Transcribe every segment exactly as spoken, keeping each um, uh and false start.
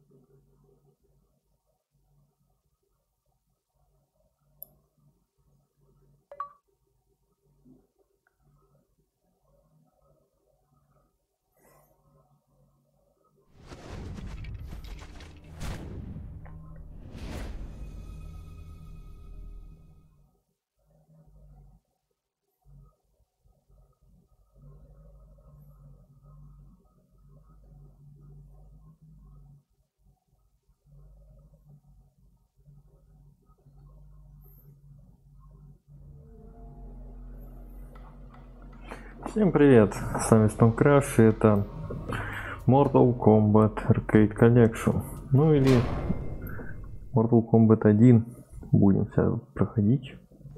Всем привет, с вами Stormcraft, и это Mortal Kombat Arcade Collection, ну или Mortal Kombat один будем сейчас проходить.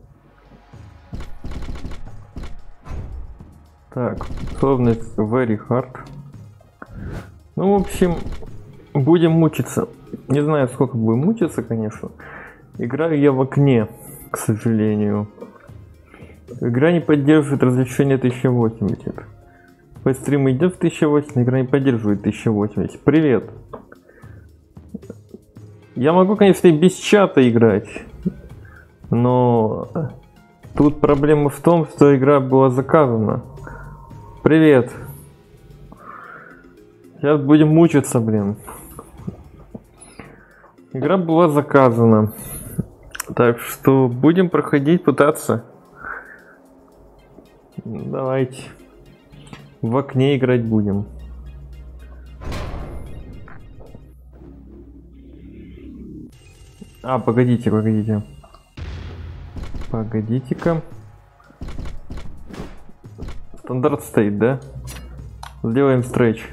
Так, сложность Very Hard. Ну, в общем, будем мучиться. Не знаю, сколько будем мучиться, конечно. Играю я в окне, к сожалению. Игра не поддерживает разрешение тысяча восемьдесят. По стриму идет в тысяча восемьдесят, игра не поддерживает тысяча восемьдесят. Привет! Я могу, конечно, и без чата играть, но тут проблема в том, что игра была заказана. Привет! Сейчас будем мучиться, блин. Игра была заказана, так что будем проходить, пытаться. Давайте в окне играть будем. А, погодите, погодите. Погодите-ка. Стандарт стоит, да? Сделаем стретч.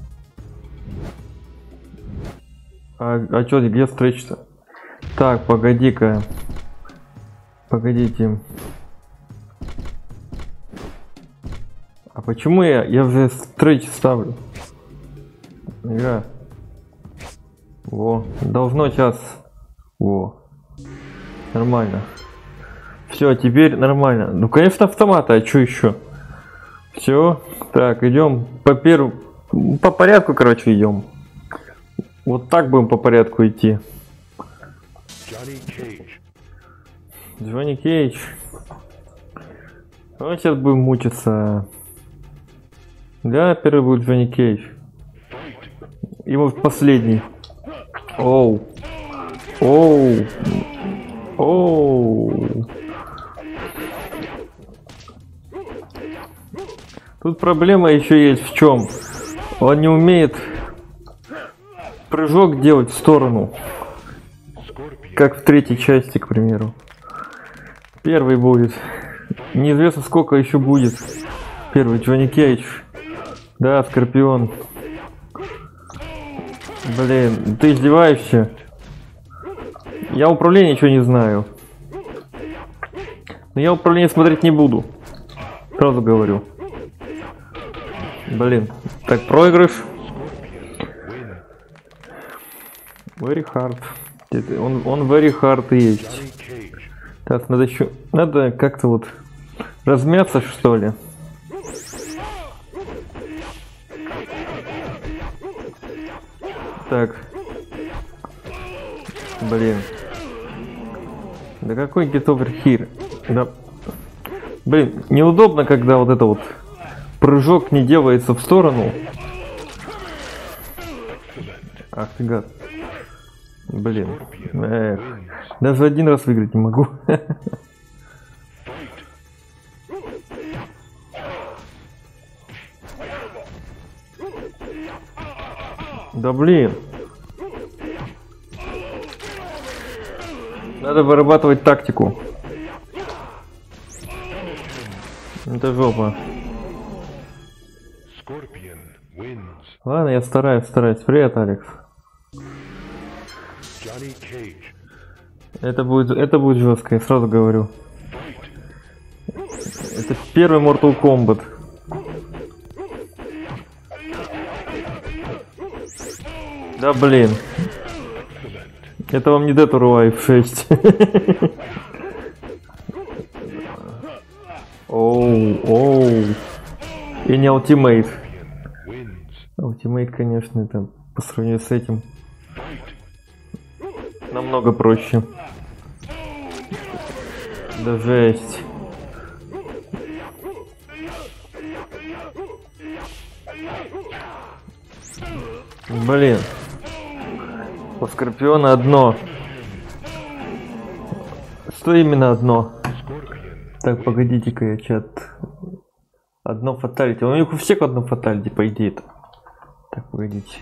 А, а чё, где стретч-то? Так, погоди-ка. Погодите. А почему я, я уже стретч ставлю? Игра. Во, должно сейчас. Во. Нормально. Все, теперь нормально. Ну, конечно, автомата, а что еще? Все. Так, идем по первому. По порядку, короче, идем. Вот так будем по порядку идти. Джонни Кейдж. Ну, сейчас будем мучиться. Да, первый будет Джонни Кейдж. И вот последний. Оу. Оу. Оу. Тут проблема еще есть в чем. Он не умеет прыжок делать в сторону. Как в третьей части, к примеру. Первый будет. Неизвестно, сколько еще будет. Первый Джонни Кейдж. Да, Скорпион. Блин, ты издеваешься? Я управление ничего не знаю. Но я управление смотреть не буду. Сразу говорю. Блин. Так, проигрыш. Very hard. Он, он very hard есть. Так, надо еще... Надо как-то вот размяться, что ли. Так. Блин. Да какой get over here? Да. Блин, неудобно, когда вот это вот прыжок не делается в сторону. Ах ты гад. Блин. Эх. Даже один раз выиграть не могу. Да блин. Надо вырабатывать тактику. Это жопа. Ладно, я стараюсь, стараюсь. Привет, Алекс. Это будет, это будет жестко, я сразу говорю. Это первый Mortal Kombat. Да блин. Это вам не Dead or Alive шесть. Оу, оу. И не Ultimate. Ultimate, конечно, это по сравнению с этим. Намного проще. Да жесть. Блин. У Скорпиона одно. Что именно одно? Так, погодите-ка, я чат. Одно фаталити. У них у всех одно фаталити, по идее-то. Так, погодите.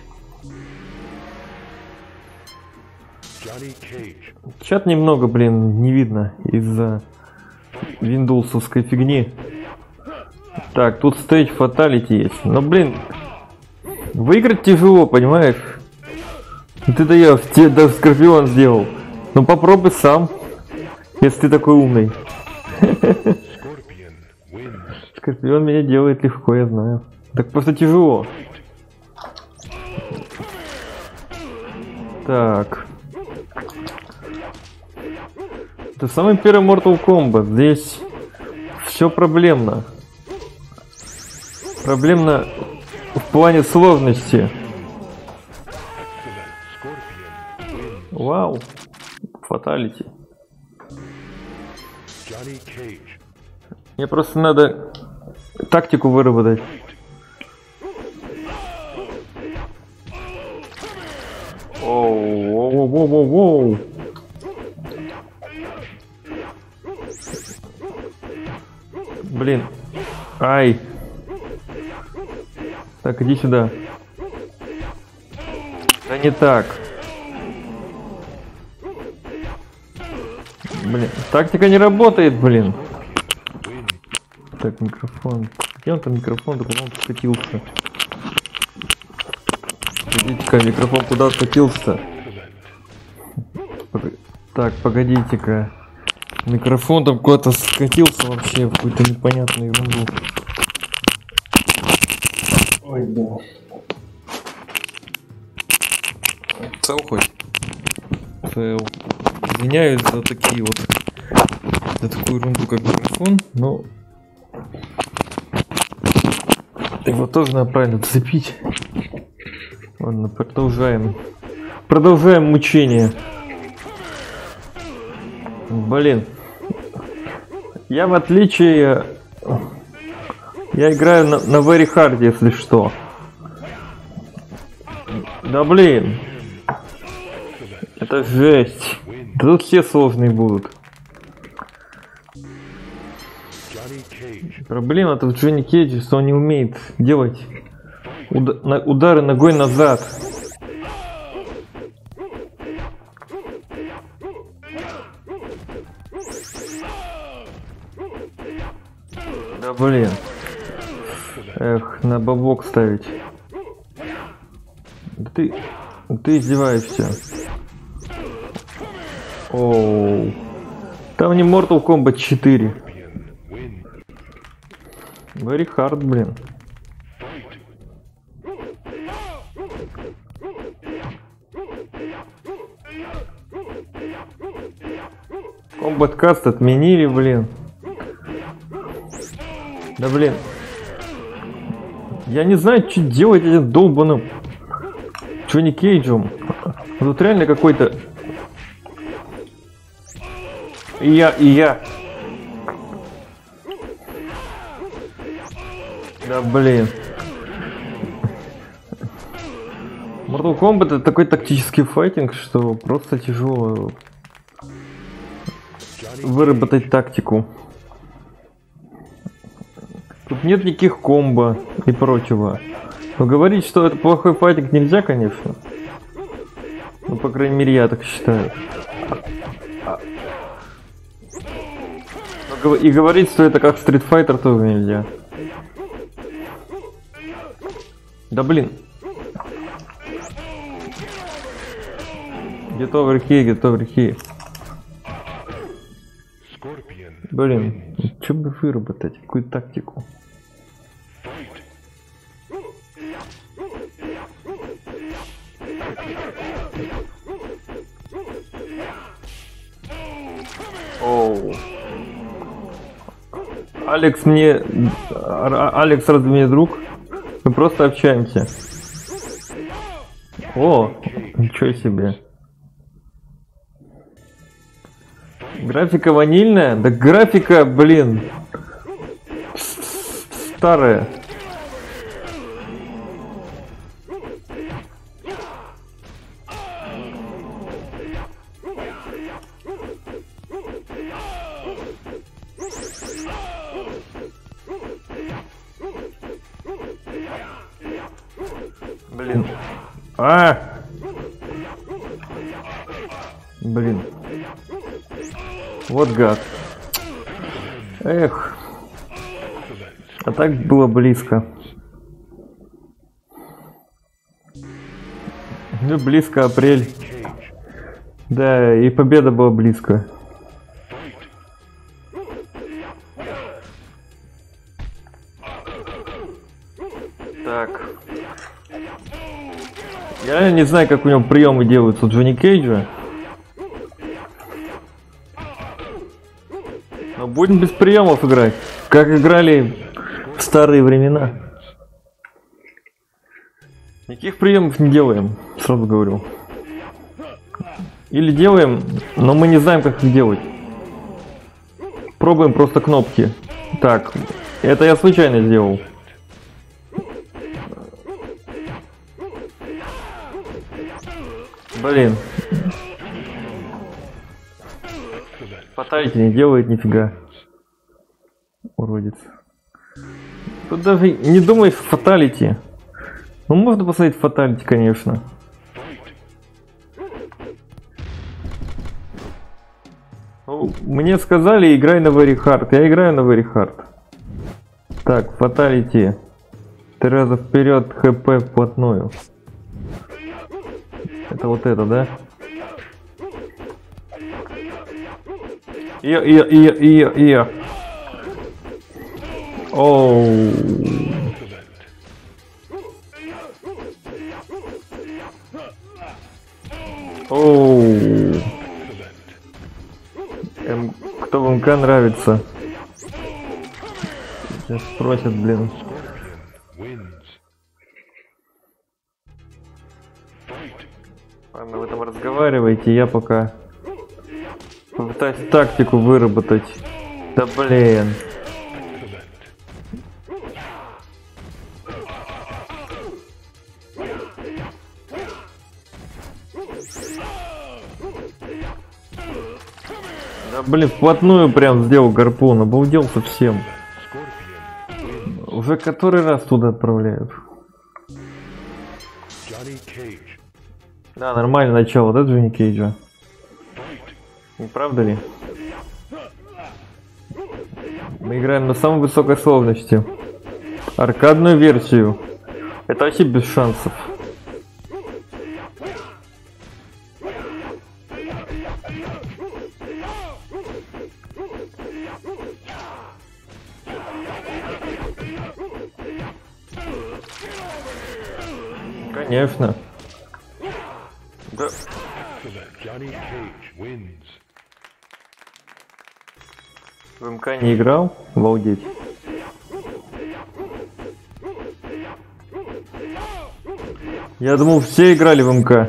Чат немного, блин, не видно из-за виндовсовской фигни. Так, тут стейдж фаталити есть. Но, блин, выиграть тяжело, понимаешь? Ты даешь, тебе даже Скорпион сделал. Ну попробуй сам, если ты такой умный. Скорпион меня делает легко, я знаю. Так просто тяжело. Так. Это самый первый Mortal Kombat. Здесь все проблемно. Проблемно в плане сложности. Вау. Фаталити. Мне просто надо тактику выработать. Оу, оу, оу, оу, оу. Блин. Ай. Так, иди сюда. Да не так. Блин, тактика не работает, блин. Так, микрофон. Где он там микрофон? Да куда он скатился? Погодите-ка, микрофон куда скатился? Так, погодите-ка. Микрофон там куда-то скатился вообще в какую-то непонятную ерунду. Ой, да. Цел хоть? Цел. Извиняюсь за такие вот, за такую ерунду, как микрофон, но его тоже надо правильно зацепить. Ладно, продолжаем. Продолжаем мучение. Блин. Я в отличие... Я играю на, на Very Hard, если что. Да блин. Это жесть. Да тут все сложные будут. Проблема тут в Джонни Кейджи, что он не умеет делать уда на удары ногой назад. Да блин. Эх, на бабок ставить. Да ты, ты издеваешься. Оу. Там не Mortal Kombat четыре. Very Hard, блин. Combat Cast отменили, блин. Да блин. Я не знаю, что делать этим долбаным Джонни Кейджем. Тут реально какой-то... И я, и я. Да блин. Mortal Kombat это такой тактический файтинг, что просто тяжело выработать тактику. Тут нет никаких комбо и прочего. Но говорить, что это плохой файтинг, нельзя, конечно. Ну, по крайней мере, я так считаю. Но и говорить, что это как Street Fighter, тоже нельзя. Да блин. Get over here, get over here. Блин, что бы выработать? Какую тактику? Оу. Алекс мне... Алекс разве мне друг? Мы просто общаемся. О, ничего себе. Графика ванильная? Да графика, блин, старая. Блин. А! Блин. Вот гад. Эх. А так было близко. Ну, близко апрель. Да, и победа была близко. Так. Я не знаю, как у него приемы делаются у Джонни Кейджа. Но будем без приемов играть, как играли в старые времена. Никаких приемов не делаем, сразу говорю. Или делаем, но мы не знаем, как их делать. Пробуем просто кнопки. Так, это я случайно сделал. Блин. Фаталити не делает нифига. Уродец. Тут даже не думай фаталити. Ну можно посмотреть фаталити, конечно. Ну, мне сказали, играй на Very Hard. Я играю на Very Hard. Так, фаталити. Три раза вперед, хп вплотную. Это вот это, да? И, и, и, и, и. Оу. Оу. Эм, кто в МК нравится? Сейчас спросят, блин. Ладно, вы там разговариваете, я пока попытаюсь тактику выработать. Да блин. Да блин, вплотную прям сделал гарпун, обалдел совсем. Уже который раз туда отправляют. Да, нормальное начало, да, Джонни Кейджа? Не правда ли? Мы играем на самой высокой сложности. Аркадную версию. Это вообще без шансов. Конечно. Да. В МК не играл? Обалдеть. Я думал, все играли в МК.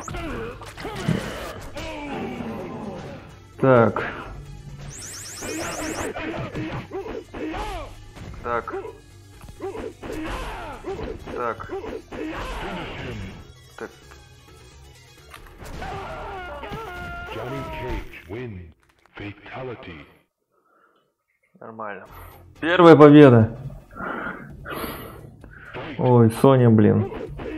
Так. Так. Так. Так. Johnny Cage wins. Fatality. Нормально. Первая победа. Ой, Соня, блин.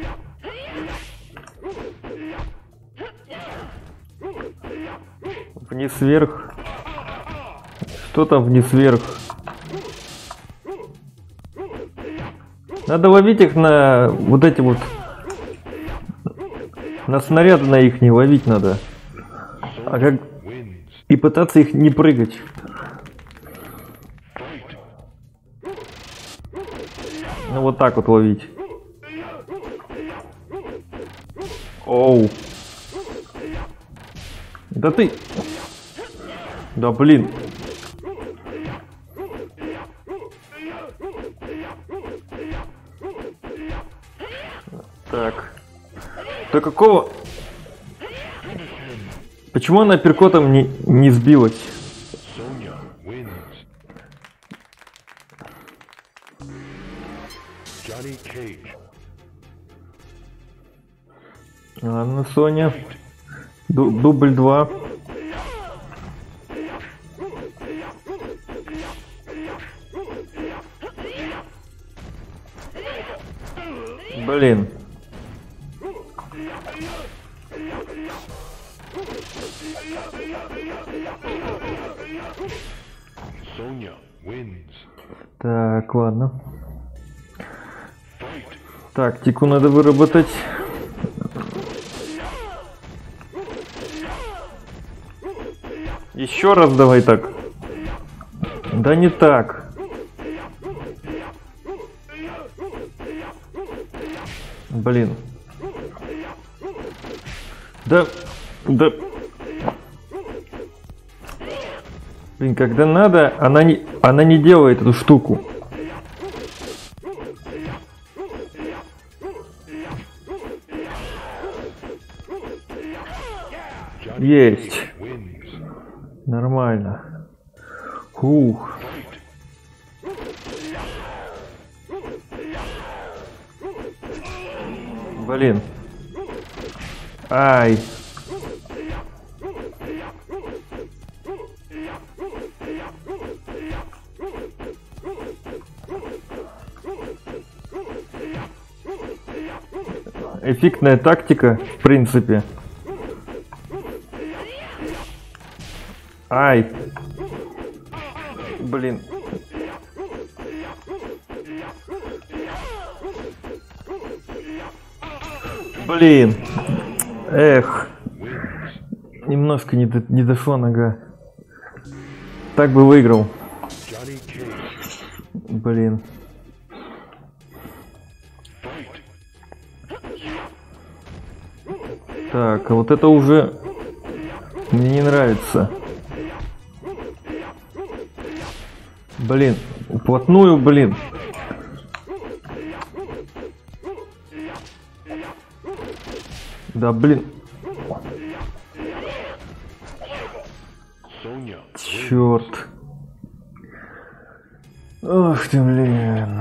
Вниз вверх. Что там вниз вверх? Надо ловить их на вот эти вот, на снаряды на их не ловить надо, а как и пытаться их не прыгать. Ну вот так вот ловить. Оу. Да ты. Да блин. Так. Да какого? Почему она апперкотом не, не сбилась? Ладно, Соня. Ду дубль два. Блин. Так, ладно. Тактику надо выработать. Еще раз давай так. Да не так. Блин. Да, да. Блин, когда надо, она не, она не делает эту штуку. Есть. Нормально. Ух. Блин. Ай. Эффектная тактика, в принципе. Ай. Блин. Блин. Эх. Немножко не, до, не дошла нога. Так бы выиграл. Блин. Так, а вот это уже мне не нравится. Блин, вплотную, блин. Да, блин. Черт. Ох ты, блин.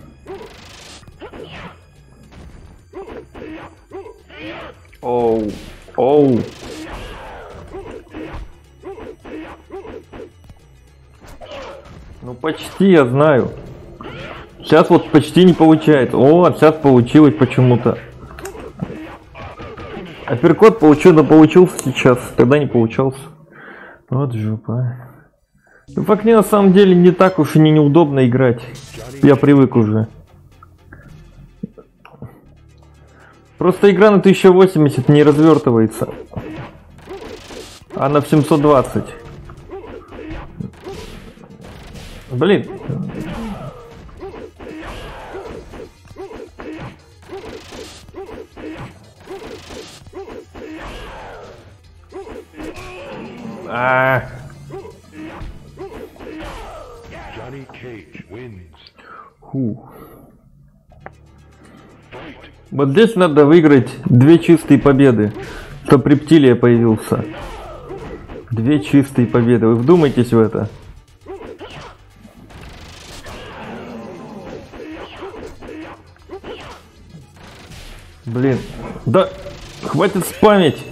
Оу, оу. Ну почти, я знаю. Сейчас вот почти не получается. О, сейчас получилось почему-то. Апперкот получил, да получился сейчас. Тогда не получался. Вот жопа. Ну, в окне на самом деле не так уж и не неудобно играть. Я привык уже. Просто игра на тысяча восемьдесят не развертывается. А на семьсот двадцать. Блин. А. Фу. Вот здесь надо выиграть две чистые победы, чтобы рептилия появился. Две чистые победы. Вы вдумайтесь в это. Блин. Да хватит спамить.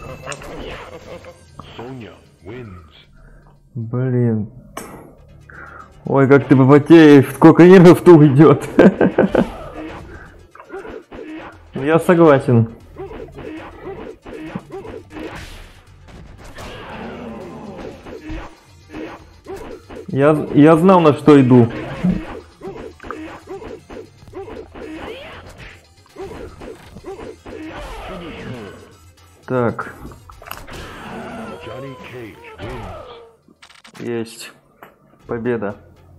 Блин. Ой, как ты попотеешь. Сколько нервов-то уйдет. Я согласен. Я, я знал, на что иду. Так. Есть. Победа.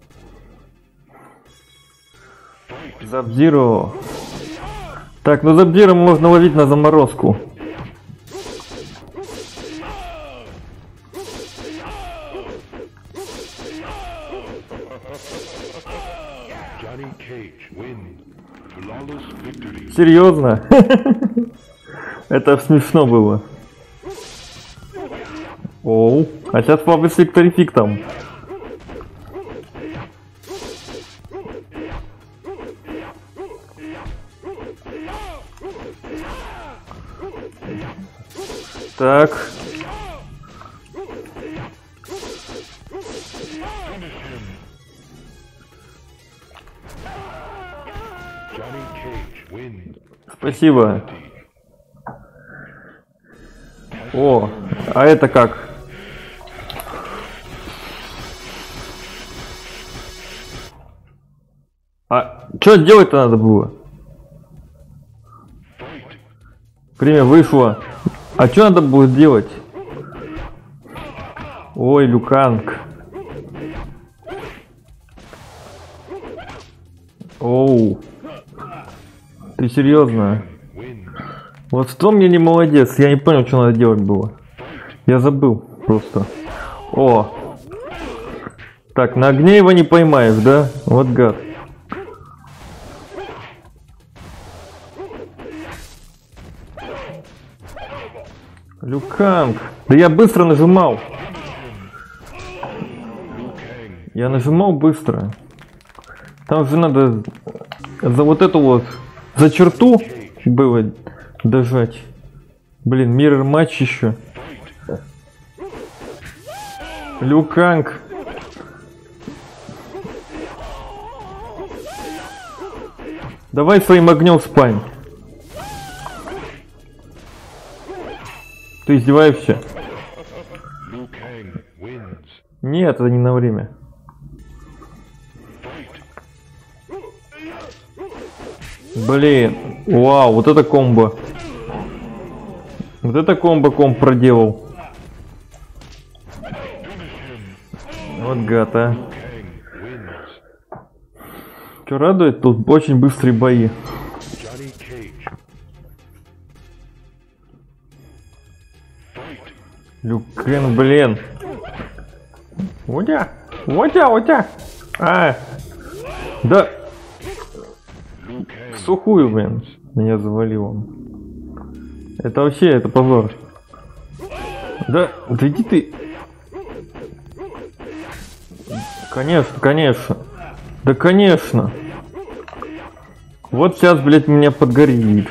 Забзиро. Так, ну Забзиро можно ловить на заморозку. Серьезно? Это смешно было. Оу. А сейчас папа с Викторификтом. Так. Спасибо. О, а это как? А что делать-то надо было? Время вышло. А что надо будет делать? Ой, Люканг. Оу. Ты серьезно? Вот что мне не молодец, я не понял, что надо делать было. Я забыл просто. О. Так, на огне его не поймаешь, да? Вот гад. Люканг. Да я быстро нажимал. Я нажимал быстро. Там же надо за вот эту вот, за черту было дожать. Блин, миррор матч еще. Люканг. Давай своим огнем спань. Ты издеваешься? Нет, это не на время. Блин, вау, вот это комбо. Вот это комбо-комб проделал. Вот гад, а. Что радует, тут очень быстрые бои. Люкен, блин. Водя, водя, водя. А, да. В сухую, блин, меня завалило. Это вообще, это позор. Да, да иди ты. Конечно, конечно. Да, конечно. Вот сейчас, блядь, меня подгорит.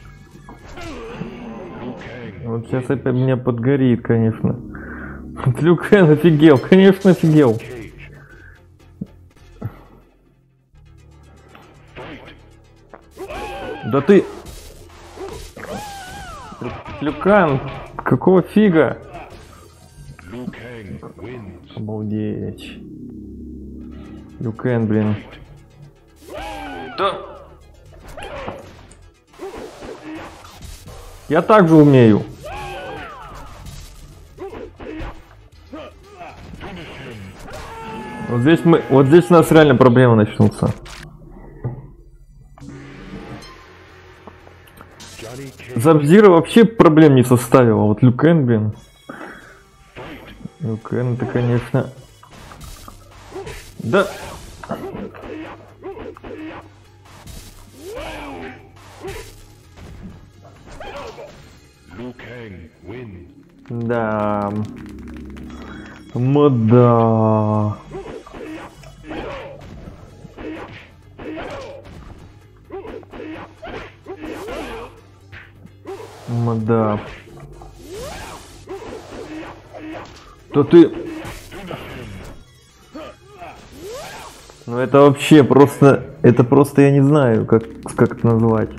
Вот сейчас опять меня подгорит, конечно. Люкен офигел, конечно, офигел. Да ты... Люкан, какого фига? Обалдеть. Люкен, блин. Да. Я так же умею. Вот здесь мы, вот здесь у нас реально проблема начнутся. Забзира вообще проблем не составила. Вот Люкен, блин. Люкен, это, конечно. Да. Да. Мода. Мода. То ты... Ну это вообще просто... Это просто я не знаю, как, как это назвать.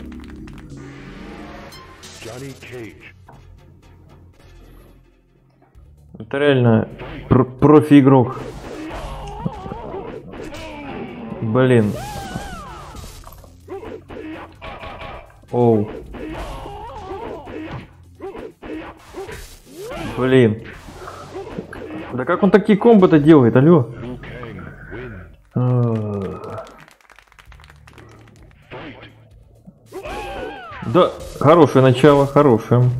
Это реально пр профи-игрок. Блин. Оу. Блин. Да как он такие комбо-то делает, алло? Да, хорошее начало, хорошее.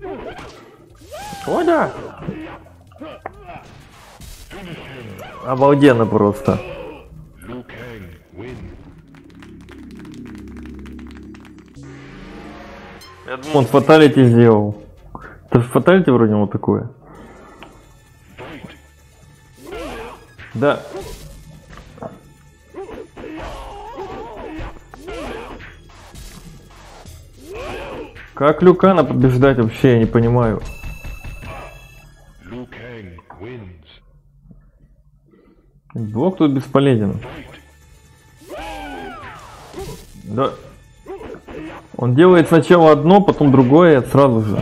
О, да. Обалденно просто. Я думал, он фаталити сделал. Это же фаталити вроде вот такое. Да. Как Люкана побеждать вообще, я не понимаю. Блок тут бесполезен. Да. Он делает сначала одно, потом другое, сразу же.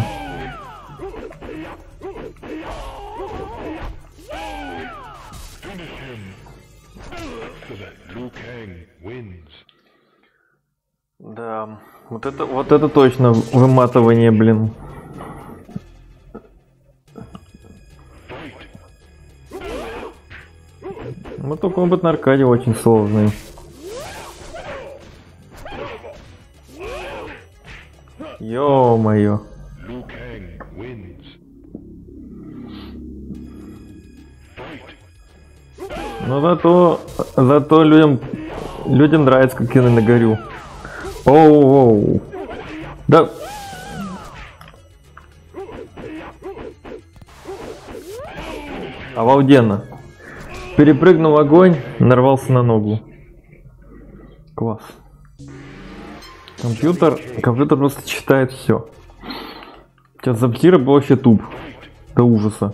Да, вот это, вот это точно выматывание, блин. Вот только комбат на аркаде очень сложный. Ё-моё. Но зато, зато людям, людям нравится, как я нагорю. Оу-оу. Да. Обалденно. Перепрыгнул в огонь, нарвался на ногу. Класс. Компьютер, компьютер просто читает все. Сейчас Заптира был вообще туп. До ужаса.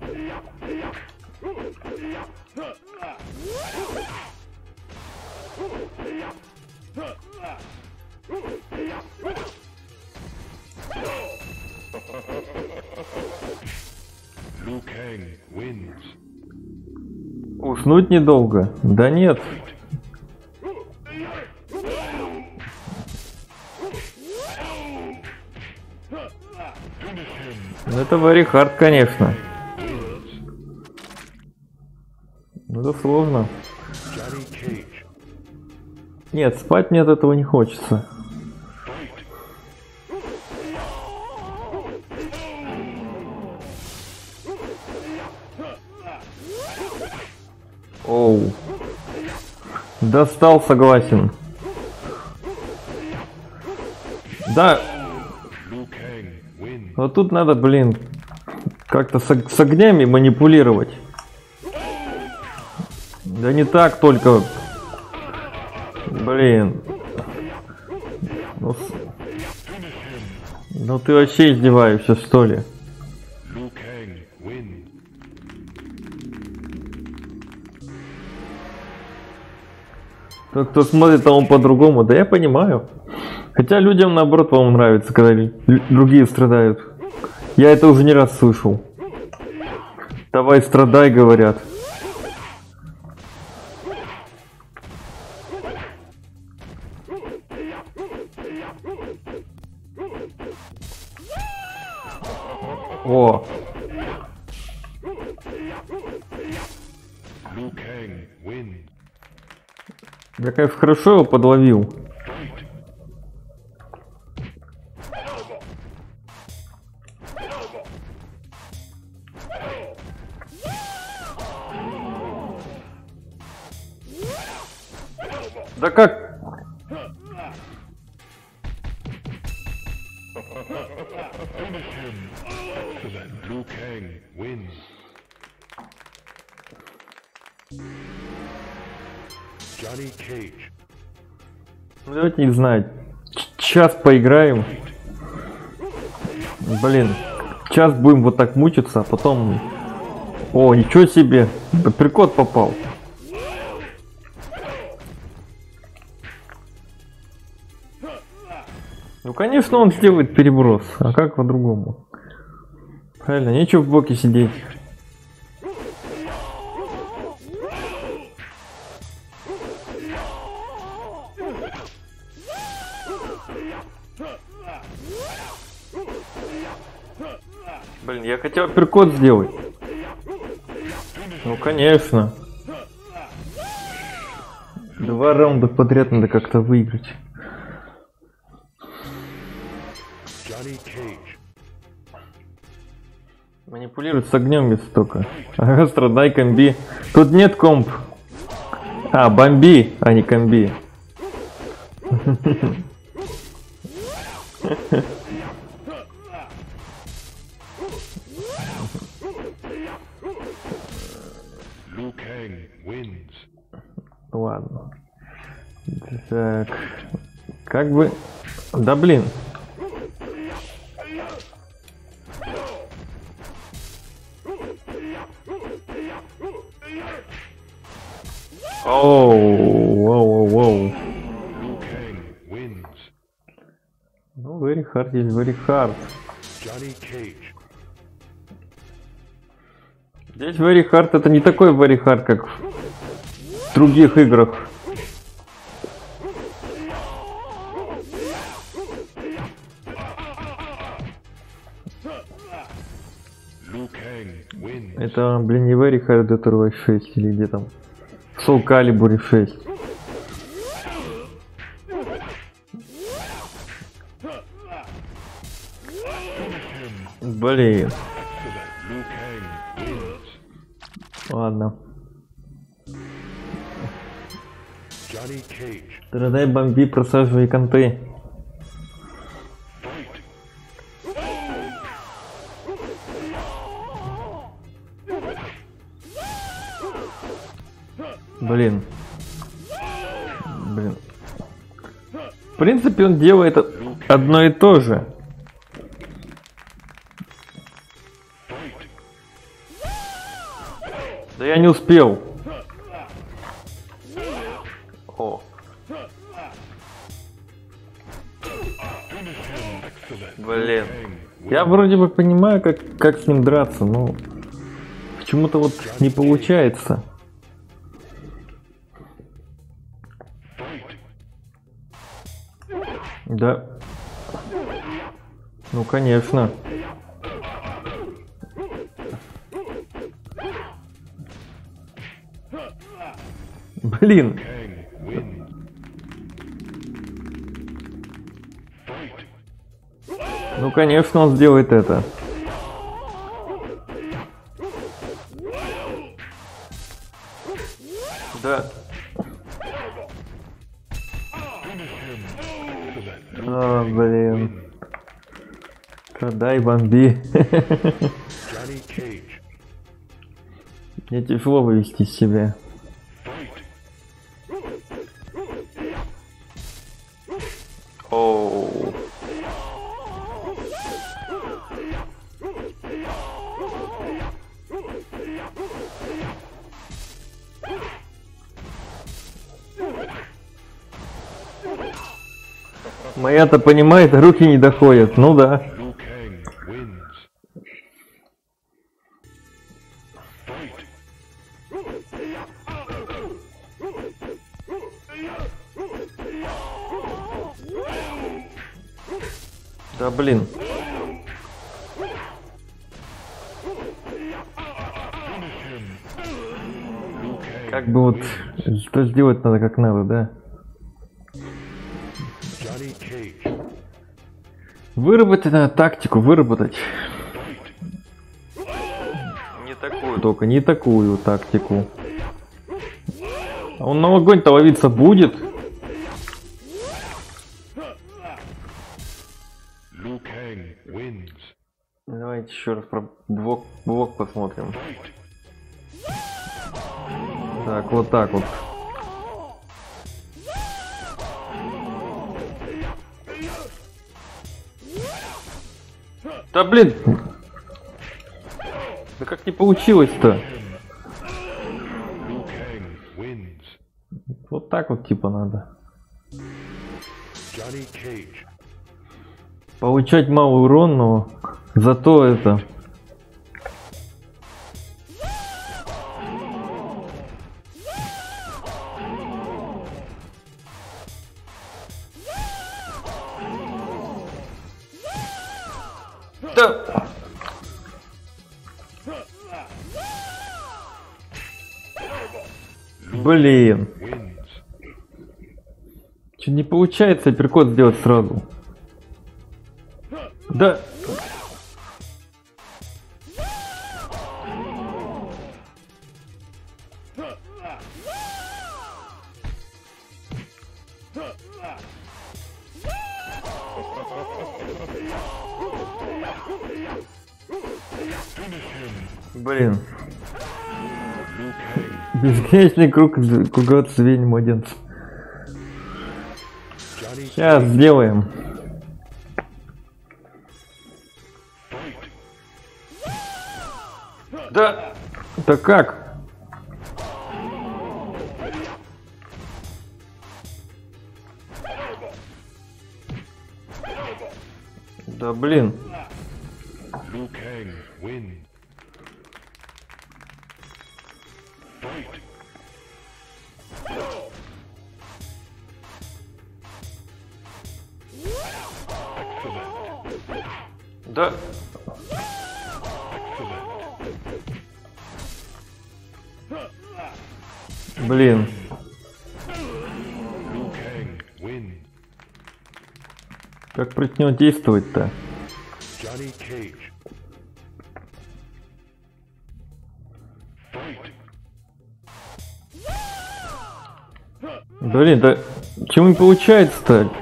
Уснуть недолго? Да нет. Это very hard, конечно. Это сложно. Нет, спать мне от этого не хочется. Оу. Достал, согласен. Да. Вот тут надо, блин, как-то с, с огнями манипулировать. Да не так только. Блин. Ну, ну ты вообще издеваешься, что ли? Тот, кто смотрит, а он по-другому. Да я понимаю. Хотя людям, наоборот, по-моему, нравится, когда другие страдают. Я это уже не раз слышал. Давай страдай, говорят. О. Я, конечно, хорошо его подловил. Да как? Давайте не знаю. Час поиграем. Блин. Час будем вот так мучиться, а потом... О, ничего себе. Апперкот попал. Ну, конечно, он сделает переброс. А как по-другому? Правильно, нечего в блоке сидеть. Блин, я хотел апперкот сделать. Ну, конечно. Два раунда подряд надо как-то выиграть. Манипулирует с огнем если только. Ага, страдай, комби. Тут нет комп. А, бомби, а не комби. wins. Ладно. Так. Как бы... Да блин. Оу, воу, воу. Liu Kang wins. Ну, very hard is very hard. Johnny Cage. Здесь very hard это не такой very hard, как в других играх. Liu Kang wins. Это, блин, не very hard, это эр шесть или где там. Soul Calibur шесть. Блин. Liu Kang wins. Ладно. Johnny Cage. Страдай, бомби, просаживай конты. Fight. Блин. Блин. В принципе, он делает одно и то же. Fight. Да я не успел. О. Excellent. Блин. Kang Я вроде бы понимаю, как, как с ним драться, но почему-то вот не получается. fight. Да. Ну, конечно. Блин. Kang wins. Fight. Ну, конечно, он сделает это. Да. А, блин. Продай, бомби. Johnny Cage. Мне тяжело вывести из себя. Fight. Оу. Моя-то понимает, а руки не доходят. Ну да. Liu Kang wins. Fight. Да блин. Liu Kang. Как бы вот что сделать надо как надо, да? Johnny Cage. Выработать надо тактику, выработать. Fight. Не такую только, не такую тактику. А он на огонь-то ловиться будет? Liu Kang wins. Давайте еще раз про блок, блок посмотрим. Fight. Так, вот так вот. Да блин! Да как не получилось-то? Liu Kang wins. Вот так вот типа надо. Johnny Cage. Получать малый урон, но зато это... Да. Блин. Wins. Чё не получается апперкот сделать сразу? Да. Finish him. Блин. Liu Kang Бесконечный круг кругот звенья младенцев. Johnny Сейчас сделаем. Да. Да как? Да блин. Liu Kang wins. Fight. Да. Блин. Liu Kang wins. Как против него действовать-то? Johnny Cage. Fight. Блин, да почему не получается-то?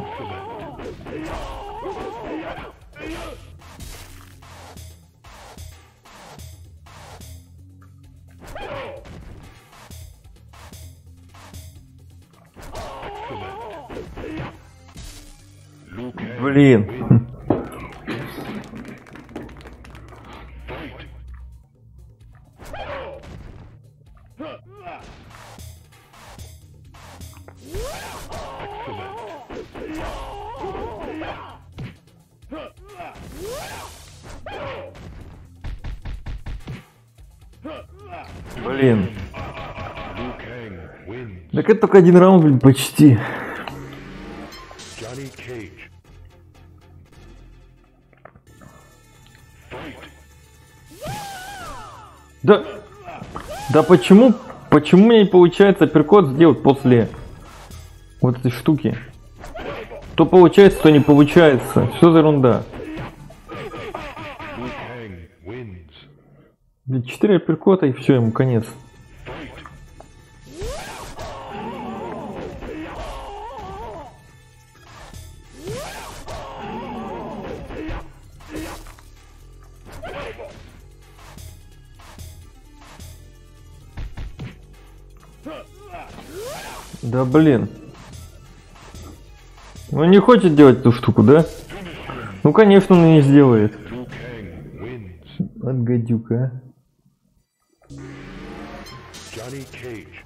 Liu Kang Блин. wins. Fight. Блин. Liu Kang wins. Так это только один раунд, блин, почти. Johnny Cage. Fight. Да. Да почему? Почему мне не получается апперкот сделать после вот этой штуки? То получается, то не получается. Что за ерунда? Liu Kang wins. Блин, четыре апперкота и все, ему конец. Fight. Да блин. Он не хочет делать эту штуку, да? Ну конечно он и не сделает. Liu Kang wins. От гадюка. Johnny Cage.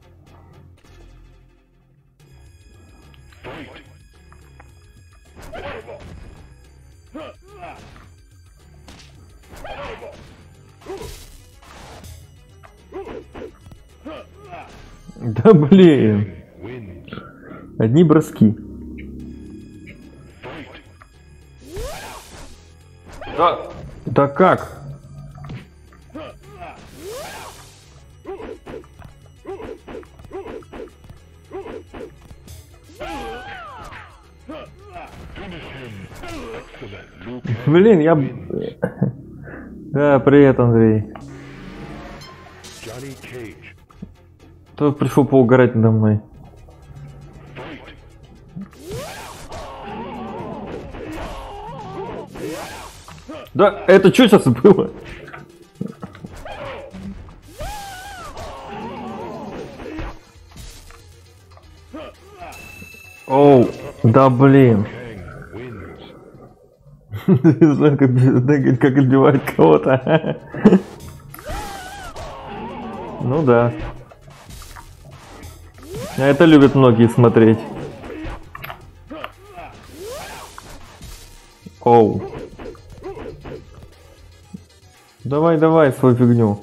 Fight. Да блин. Wins. Одни броски. Fight. Да. Да как? Excellent. Liu Kang Блин, я... wins. Да, привет, Андрей. Johnny Cage. Кто пришел поугарать надо мной? Fight. Да, это что сейчас было? Оу, да блин. Kang wins. Не знаю, как, как, как отбивать кого-то. Ну да. А это любят многие смотреть. Оу. Давай, давай свою фигню.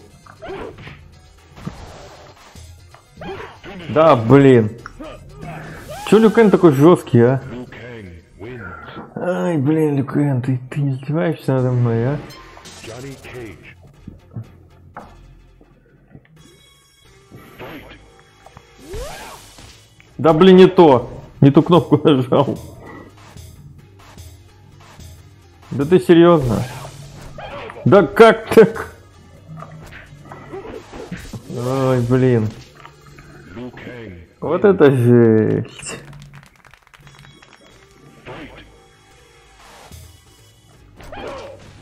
Да, блин. Чё Лю Кэн такой жесткий, а? Liu Kang wins. Ай, блин, Лю Кэн, ты, ты не издеваешься надо мной, а? Johnny Cage. Fight. Да блин, не то. Не ту кнопку нажал. Да ты серьезно? Да как так? Ой, блин. Liu Kang. Вот это жесть. Fight.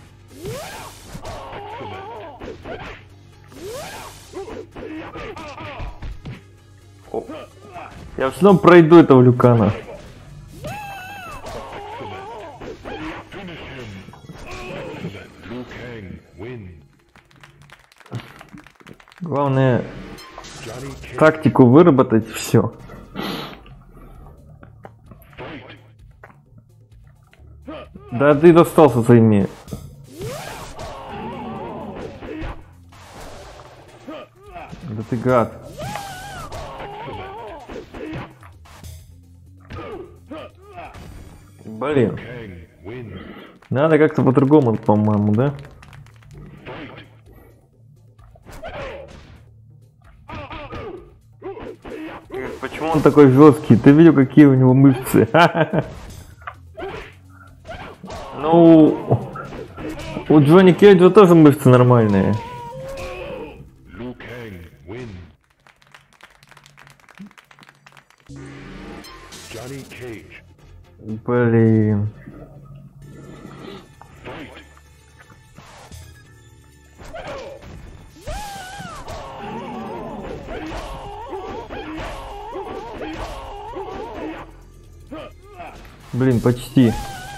Excellent. все равно пройду этого Люкана. Liu Kang wins. Главное Johnny Cage. тактику выработать, все. Да ты достал со своими. Да ты гад. Блин. Kang wins. Надо как-то по-другому, по-моему, да? Почему он такой жесткий? Ты видел, какие у него мышцы? Ну, у Джонни Кейджа тоже мышцы нормальные. Liu Kang wins. Johnny Cage. Блин. Fight. Блин, почти.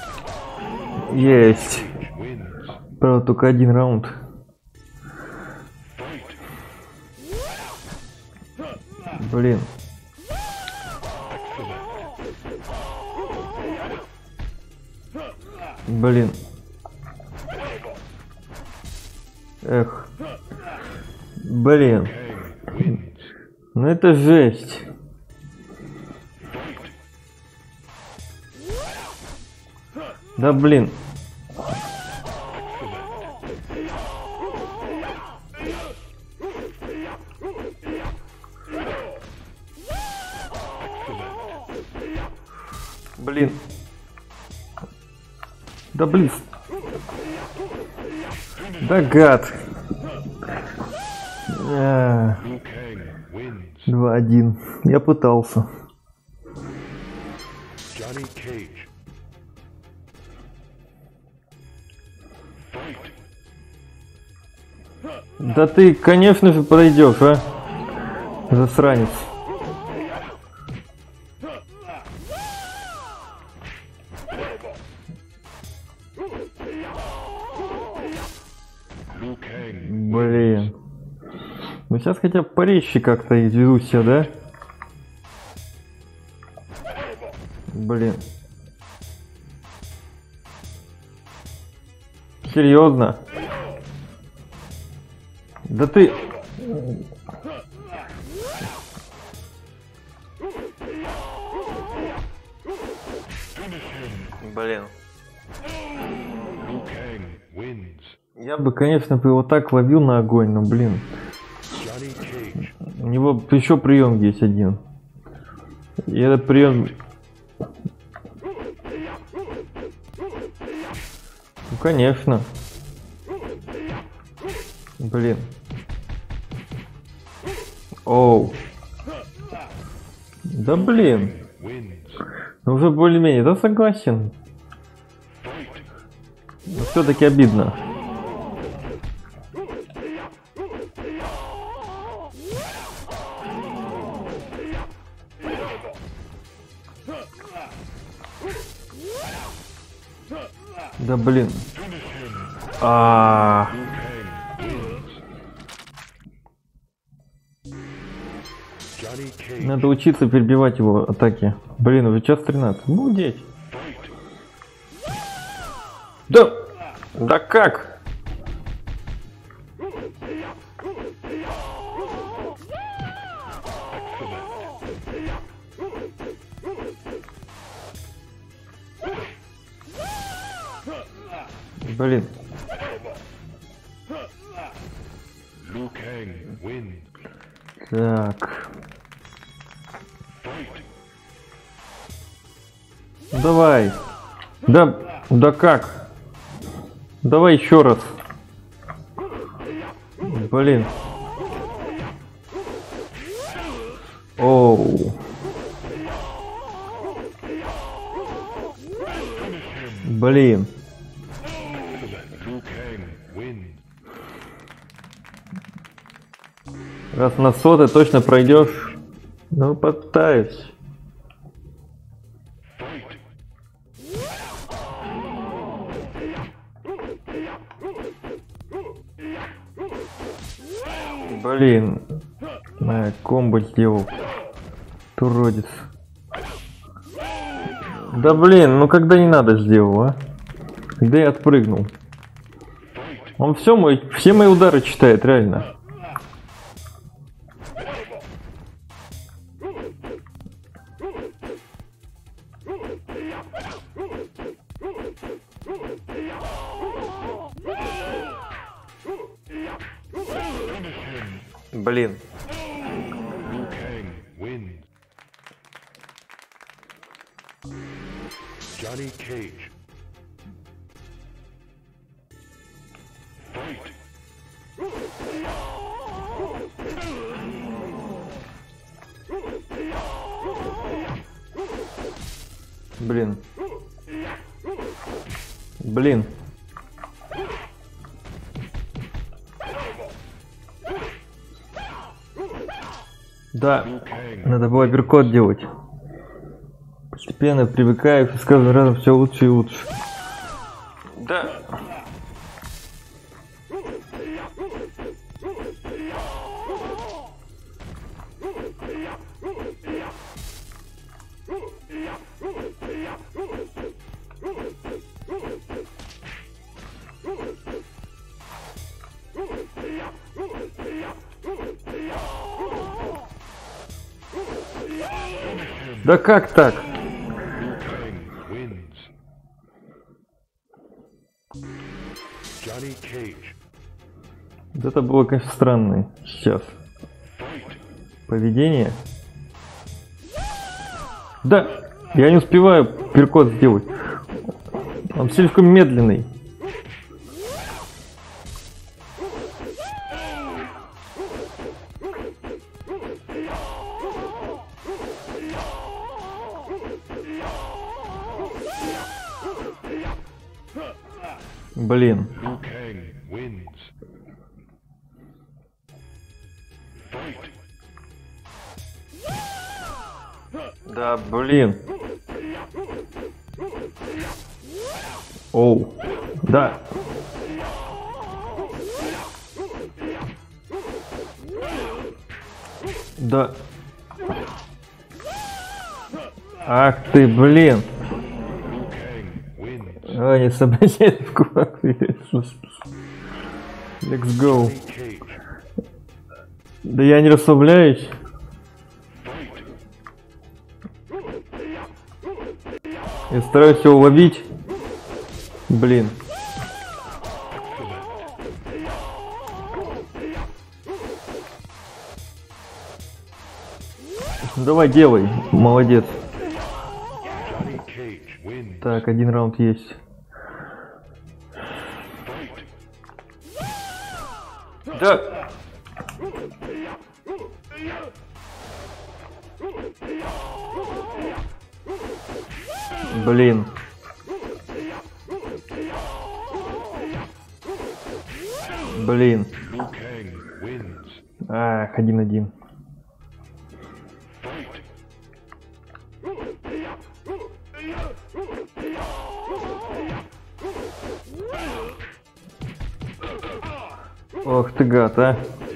Есть. Cage wins. Правда, только один раунд. Fight. Блин. Блин. Эх. Блин. Kang wins. Ну это жесть. Да блин. Блин. Да блин. Да гад. А, Liu Kang wins. два один. Я пытался. Johnny Cage. Fight. Да ты, конечно же, пройдешь, а? Засранец. Liu Kang. Блин. Ну сейчас хотя бы порезче как-то веду себя, да? Блин. Серьезно? Да ты... Блин. Liu Kang wins. Я бы, конечно, бы его так ловил на огонь, но, блин. Johnny Cage. У него еще прием есть один. И этот прием... Ну, конечно. Блин. Оу. Да блин. Wins. Ну уже более-менее, да, согласен. Но все-таки обидно. Да блин. А, Johnny Cage. надо учиться перебивать его атаки. Блин, уже час тринадцать. Молодец. Да, да как? Блин. Liu Kang wins. Так. Давай. Да, да как? Давай еще раз. Блин. Оу. Блин. Liu Kang wins. Раз на соты точно пройдешь. Ну, пытаюсь. Блин. А, комбо сделал. Туродец. Да блин, ну когда не надо сделал, а? Когда я отпрыгнул. Он все мой, все мои удары читает, реально. Блин. Liu Kang wins. Johnny Cage. Fight. Блин. Блин. Да, надо было апперкот делать. Постепенно привыкаю, с каждым разом все лучше и лучше. Да. Да как так? Liu Kang wins. Johnny Cage. Вот это было, конечно, странно сейчас. Fight. Поведение. Да, я не успеваю перкот сделать. Он слишком медленный. Блин. Liu Kang wins. Fight. Да, блин. Оу. Да. Да. Ах ты, блин. Liu Kang wins. А, не сообразили в кулак. Let's go. Johnny Cage. Да я не расслабляюсь. Я стараюсь его ловить. Блин. Давай, делай. Молодец. Johnny Cage wins. Так, один раунд есть. Да. Блин. Блин. Liu Kang wins. Ах, один-один. Fight. Ох ты гад, а.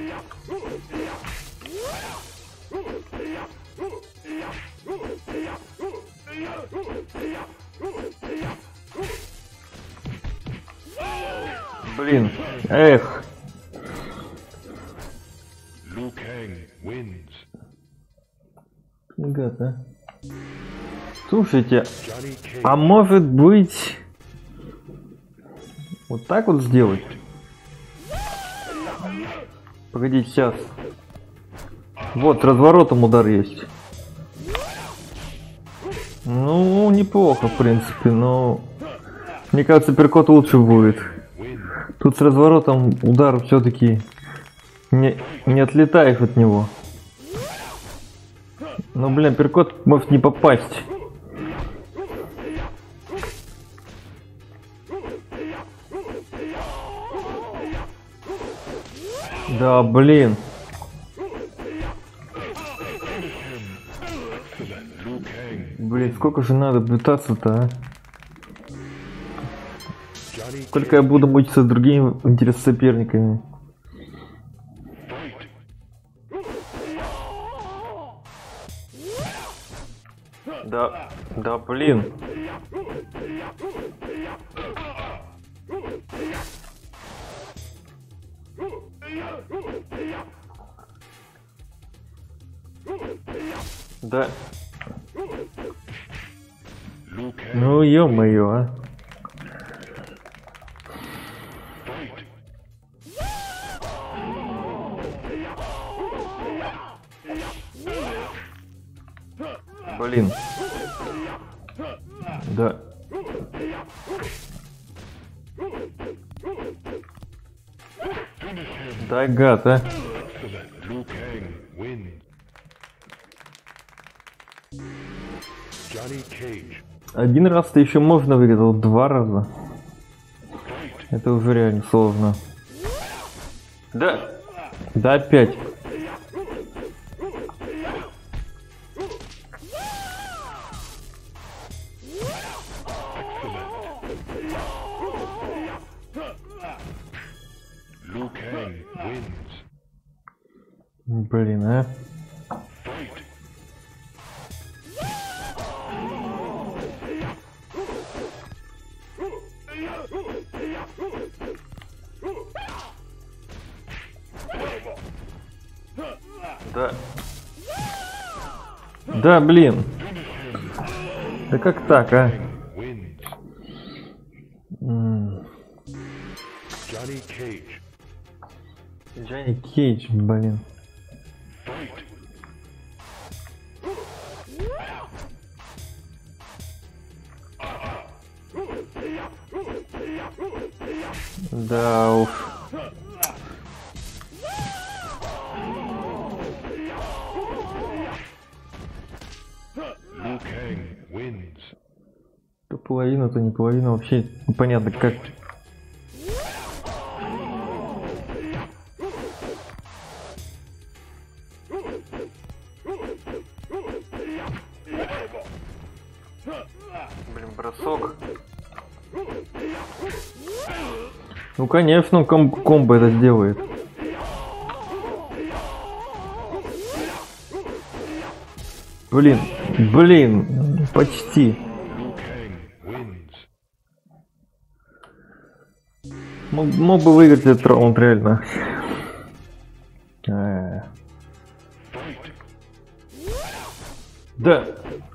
Блин, эх. Liu Kang wins. Гад, а. Слушайте, Johnny Cage. а может быть вот так вот сделать? Погоди, сейчас. Вот, разворотом удар есть. Ну, неплохо, в принципе, но мне кажется, перкот лучше будет. Win. Тут с разворотом удар все-таки не, не отлетаешь от него. Но, блин, перкот может не попасть. Да, блин. Liu Kang. Блин, сколько же надо пытаться-то, а? Johnny Сколько я буду мучиться с другими интересными соперниками. Fight. Да, да, блин. Да. Liu Kang. Ну ё-моё, а. Блин. Да. Дай гад, а. Liu Kang wins. Johnny Cage. Один раз-то еще можно выиграть, а вот два раза. Это уже реально сложно. Да. Да, опять. Liu Kang wins. Блин, а. Да. Да, блин. Да как так, а? Wins. М, Johnny Cage. Джонни Кейдж, блин. Да уж. Liu Kang wins. То половина, то не половина, вообще непонятно как. Блин, бросок. Ну конечно, ком комбо это сделает. Блин, блин, почти. Liu Kang wins. Мог, мог бы выиграть этот раунд реально. Э. Да.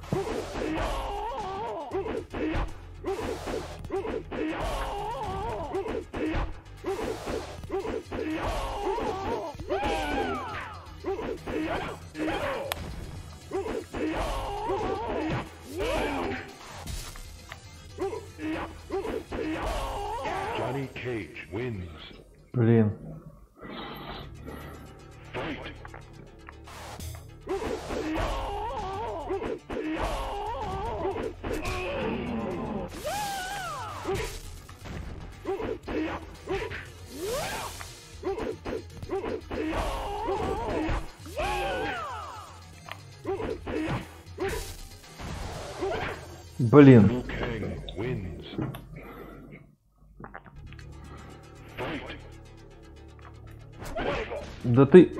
Johnny Cage wins. Блин. Блин. Liu Kang wins. Да ты...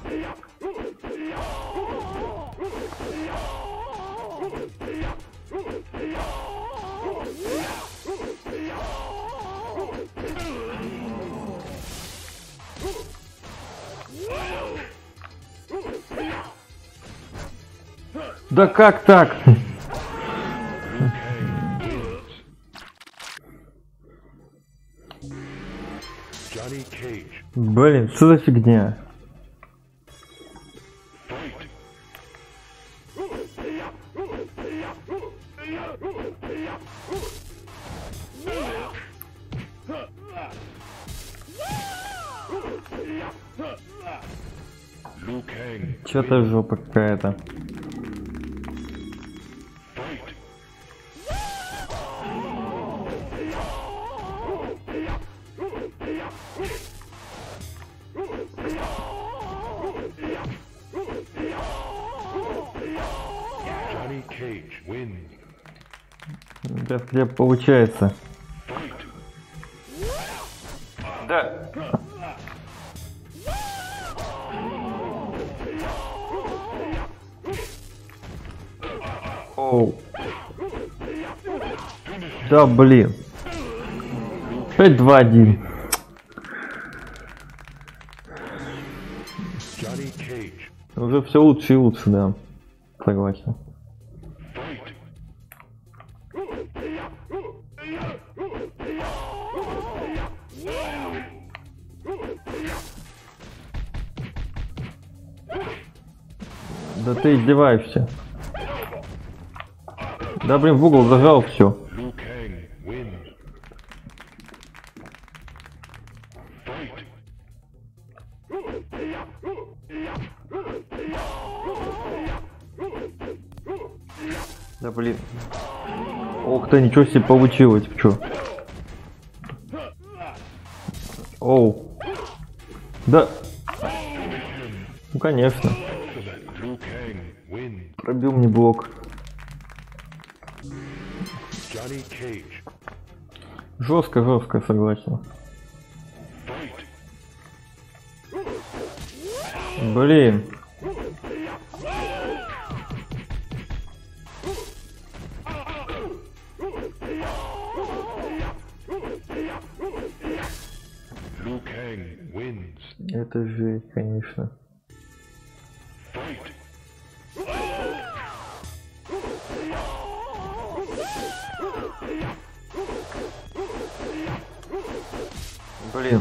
Да как так? Johnny Cage. Блин, что за фигня? Liu Kang. Чё-то жопа какая-то. Johnny Cage wins. Сейчас где получается. Да. Оу. Да блин. пять два один. Johnny Cage. Уже все лучше и лучше, да. Согласен. Да ты издеваешься. Да блин, в угол зажал все. Liu Kang wins. Fight. Да блин. Ох ты, ничего себе получилось, чё? Оу. Да. Ну конечно. Liu Kang wins. Пробил мне блок. Johnny Cage. Жестко, жестко, согласен. Блин. Liu Kang wins. Это жесть, конечно. Fight. Блин.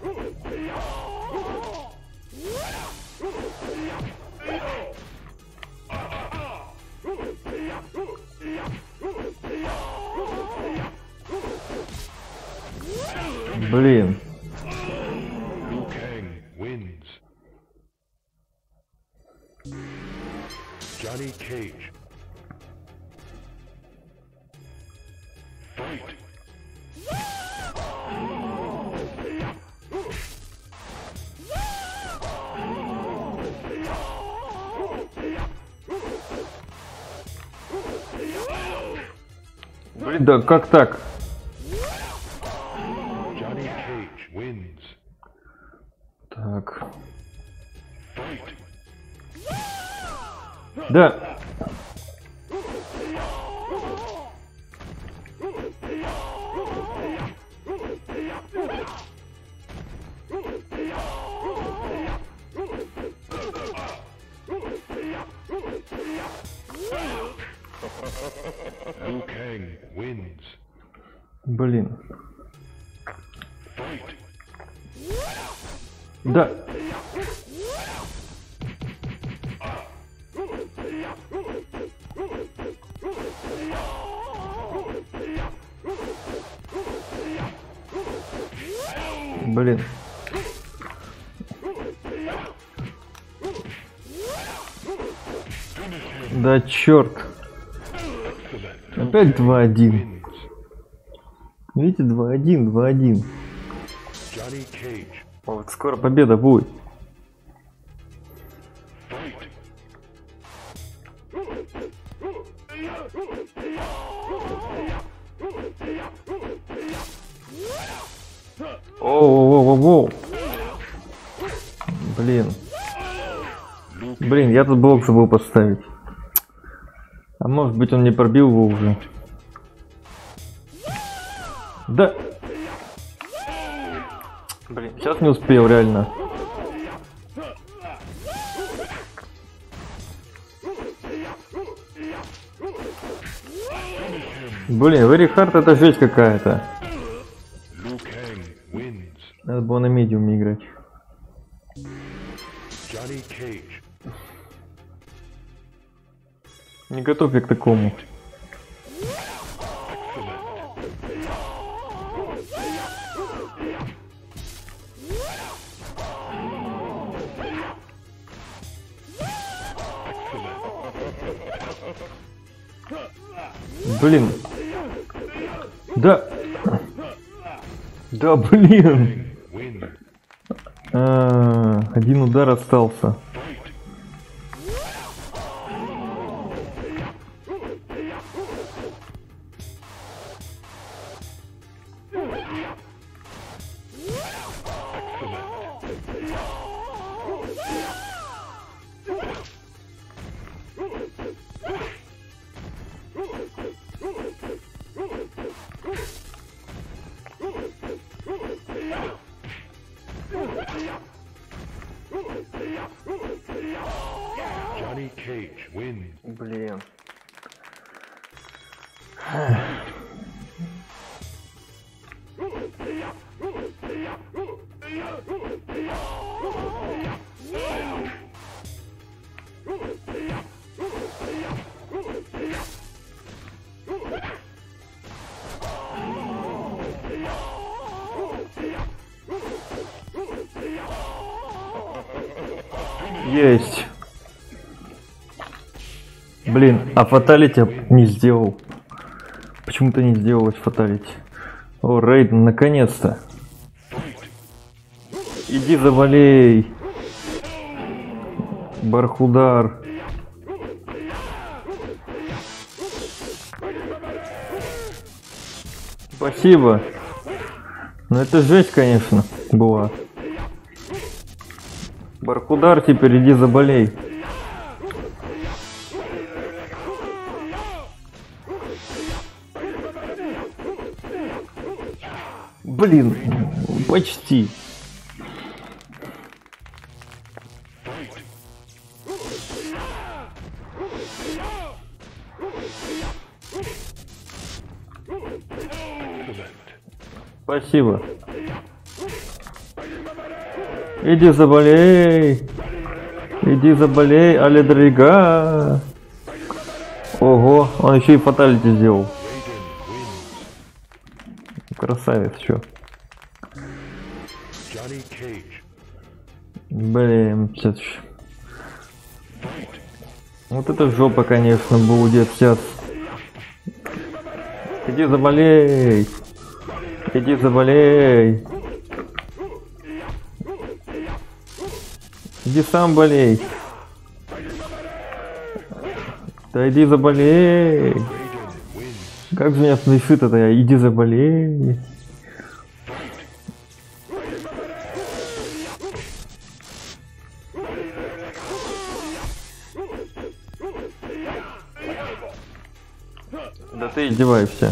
Блин. Liu Kang wins. Johnny Cage. Fight. Блин, да как так? Johnny Cage wins. Так. Fight. Да. Liu Kang wins. Блин. Fight. Да. Блин. Да черт. Опять два один. Wins. Видите, два один, два один. Johnny Cage. Вот скоро победа будет. Fight. Оу-оу-оу-оу. Блин. Блин, я тут блок забыл поставить. А может быть он не пробил его уже. Да. Блин, сейчас не успел, реально. Блин, Very Hard это жесть какая-то. Liu Kang wins. Надо было на медиуме играть. Johnny Cage. Не готов я к такому. Блин. Да. Да, блин. Win. А, один удар остался. Есть. Блин, а фаталити не сделал. Почему ты не сделалось фаталити? О, Рейден, наконец-то. Иди завалей. Бархудар. Спасибо. Ну это жесть, конечно, была. Бархудар, теперь иди заболей. Блин, почти. Спасибо. Иди заболей. Иди заболей, Алидрига. Ого, он еще и фаталити сделал. Красавец, чё. Блин, сейчас. Вот это жопа, конечно, будет сейчас. Иди заболей. Иди заболей. Иди сам болей. Да иди заболей. Как же меня смешит это я? Иди заболей. Да ты издеваешься.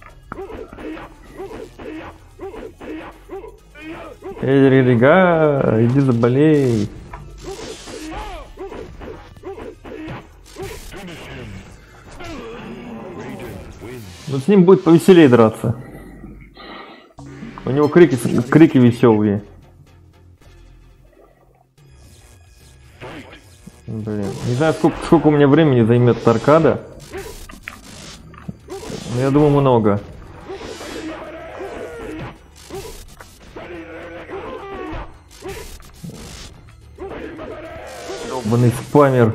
Эй, Рига, иди заболей. Ну с ним будет повеселее драться. У него крики, крики веселые. Блин, не знаю, сколько, сколько у меня времени займет аркада. Но я думаю, много. Долбаный спамер.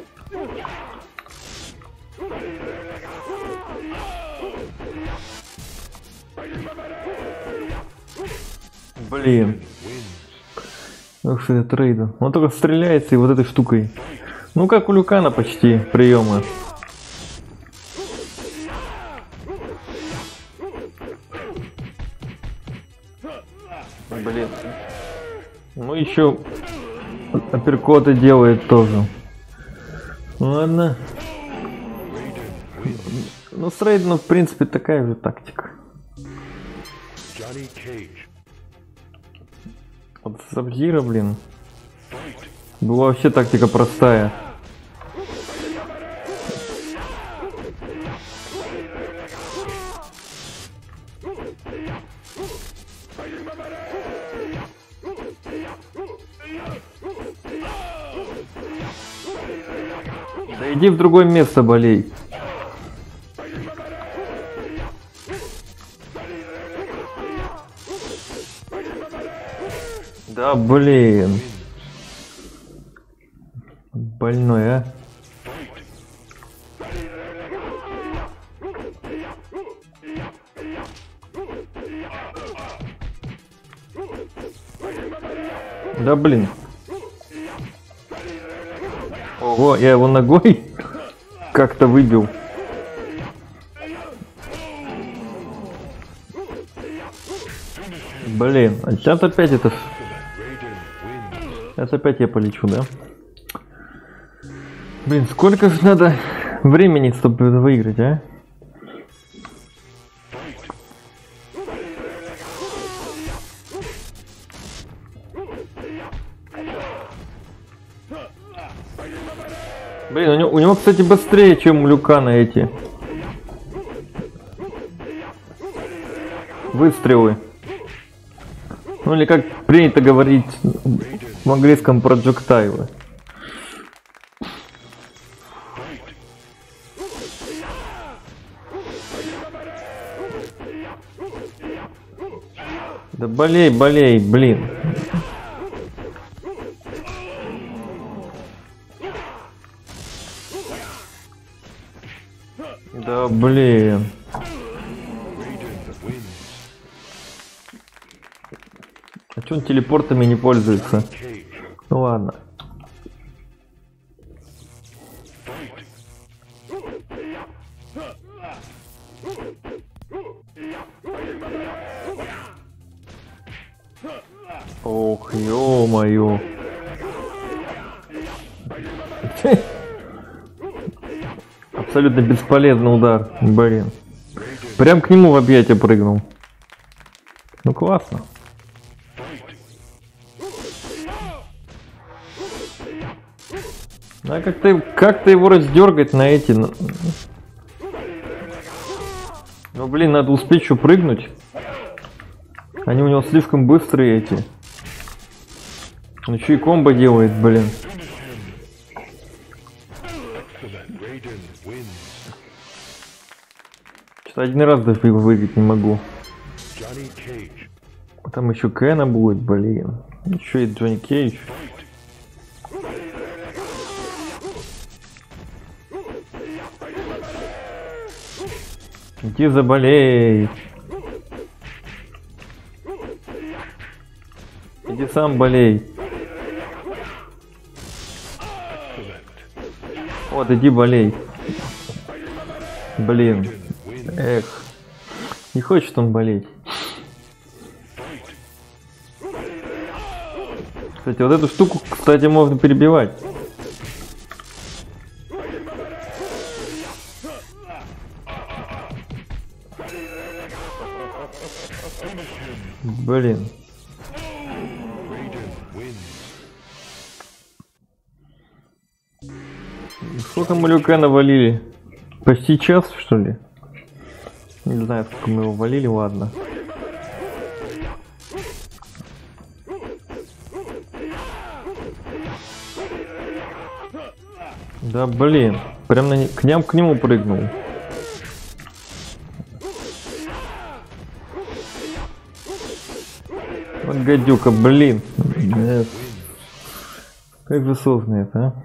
Блин. Ох, что это Рейден. Он только стреляется и вот этой штукой. Ну как у Люкана почти приемы. Блин. Ну еще апперкоты делает тоже. Ладно. Ну с Рейденом в принципе такая же тактика. Вот Сабзира, блин. Была вообще тактика простая. Да иди в другое место болей. Да блин. Больной, а? Да блин. Ого, я его ногой как-то выбил. Блин, а сейчас опять это... Сейчас опять я полечу, да? Блин, сколько же надо времени, чтобы выиграть, а? Блин, у него, у него, кстати, быстрее, чем у Люкана эти выстрелы. Ну или как принято говорить в английском, проджектайлы. Да болей, болей, блин. Да блин. Raiden wins. А чё он телепортами не пользуется? Cage. Ну ладно. Ох, ё-моё. Абсолютно бесполезный удар, блин. Прям к нему в объятия прыгнул. Ну классно. А как-то как-то его раздергать на эти. Ну, ну блин, надо успеть еще прыгнуть. Они у него слишком быстрые эти. Он еще и комбо делает, блин. Excellent. Raiden wins. Что-то один раз даже его выиграть не могу. Johnny Cage. Там еще Кена будет, блин. Еще и Джонни Кейдж. Иди заболей. Иди сам болей. Вот, иди болей. Блин. Эх. Не хочет он болеть. Кстати, вот эту штуку, кстати, можно перебивать. Блин. Сколько мы Люка навалили? Почти час, что ли? Не знаю, сколько мы его валили, ладно. Да блин, прям на не... к ням к нему прыгнул. Вот гадюка, блин. Нет. Как же сложно это, а?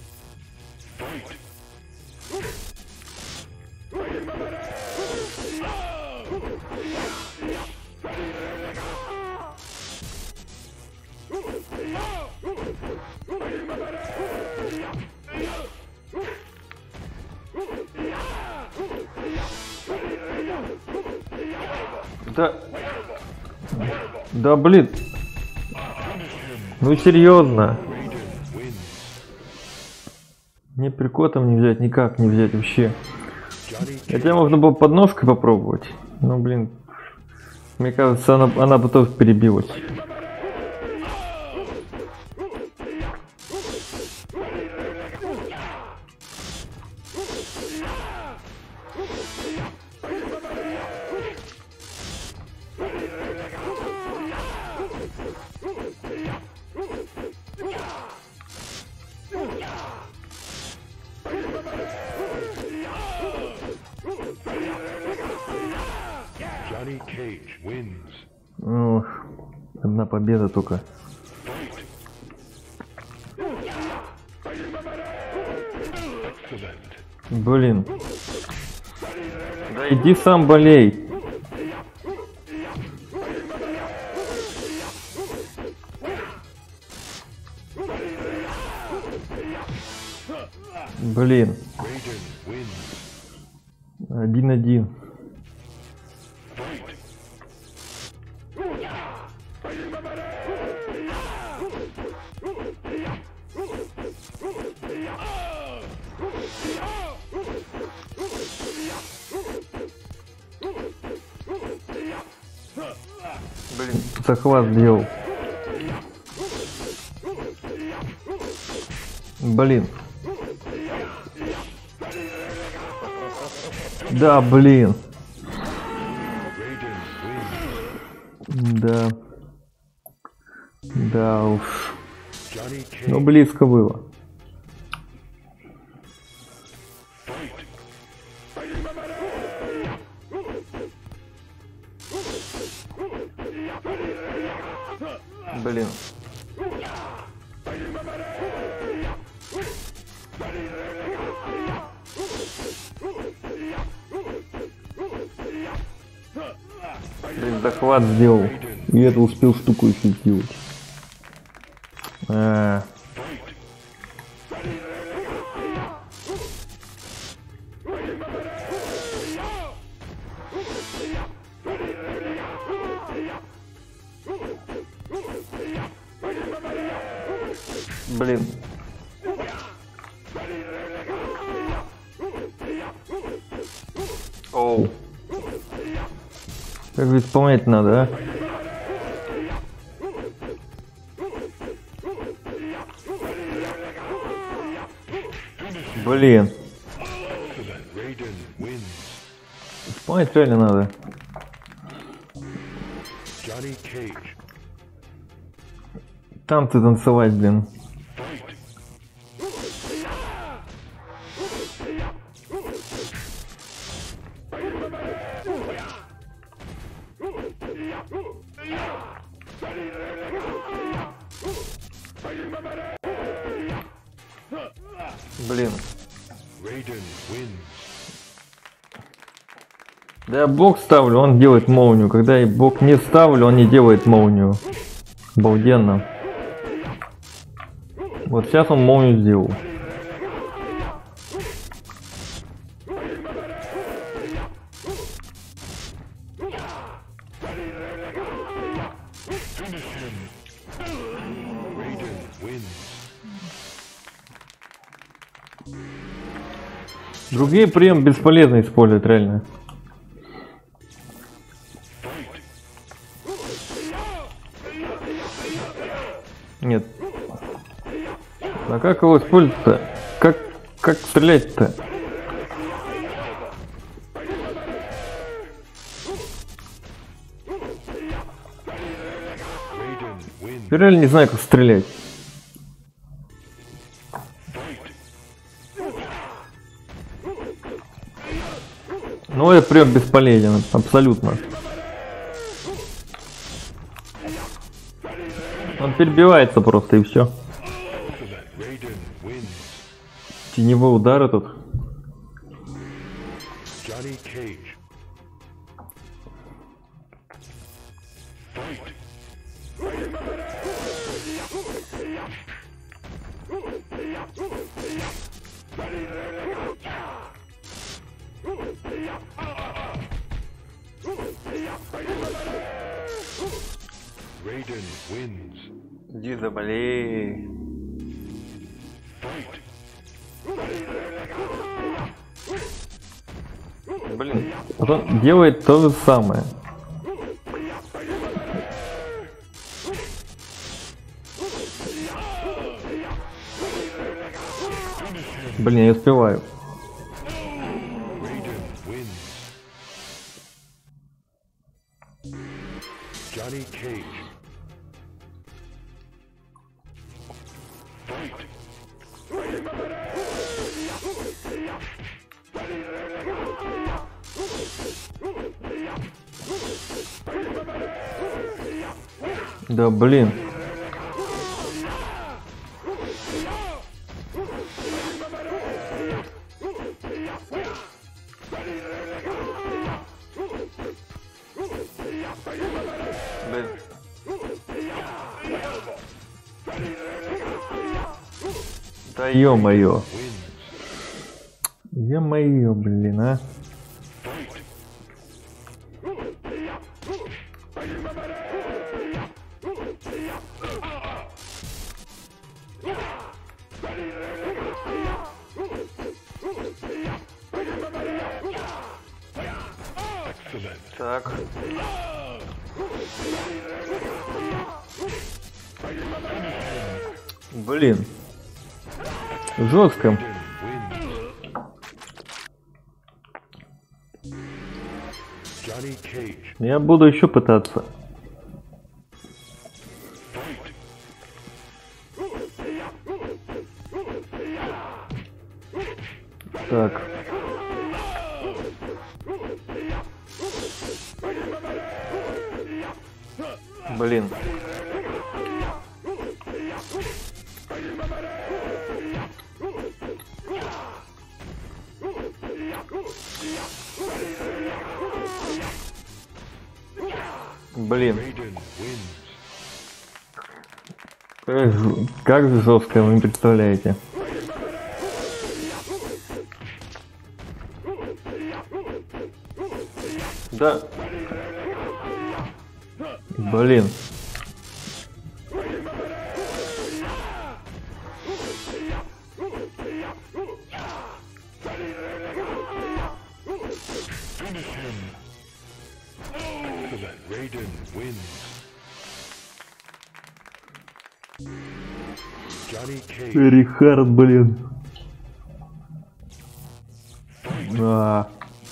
Да, да блин, ну серьезно, мне прикотом не взять, никак не взять вообще. Хотя можно было подножкой попробовать, но блин, мне кажется, она, она бы тоже перебилась. Johnny Cage wins. Ох, одна победа только. Excellent. Блин. Да иди сам болей. Блин. Raiden wins. Один-один. Блин, захват сделал. Блин. Да, блин. Raiden wins. Да. Да уж. Johnny Cage. Ну, близко было. Блин. Блин, захват сделал. И это успел штуку еще сделать. А. Блин. Оу. Как же исполнять надо, а? Блин. Исполнять реально надо. Там ты танцевать, блин. Блин. Да я блок ставлю, он делает молнию. Когда я блок не ставлю, он не делает молнию. Обалденно. Вот сейчас он молнию сделал. Другие приемы бесполезно использовать, реально. Нет. А как его использовать-то? Как, как стрелять-то? Я реально не знаю, как стрелять. Ну, это прям бесполезен, абсолютно. Он перебивается просто и все. Теневой удар этот. Иди заболей. Блин, вот он делает то же самое. Блин, я не успеваю. Да блин. Блин. Да ё-моё. Ё-моё, блин, а. Так. Блин. Жестко. Я буду еще пытаться. Так. Блин. Блин, Raiden wins. как, ж- как же жестко, вы не представляете. Да. Блин. Finish him. Excellent. Raiden wins. Johnny Cage. Рихард, блин. А.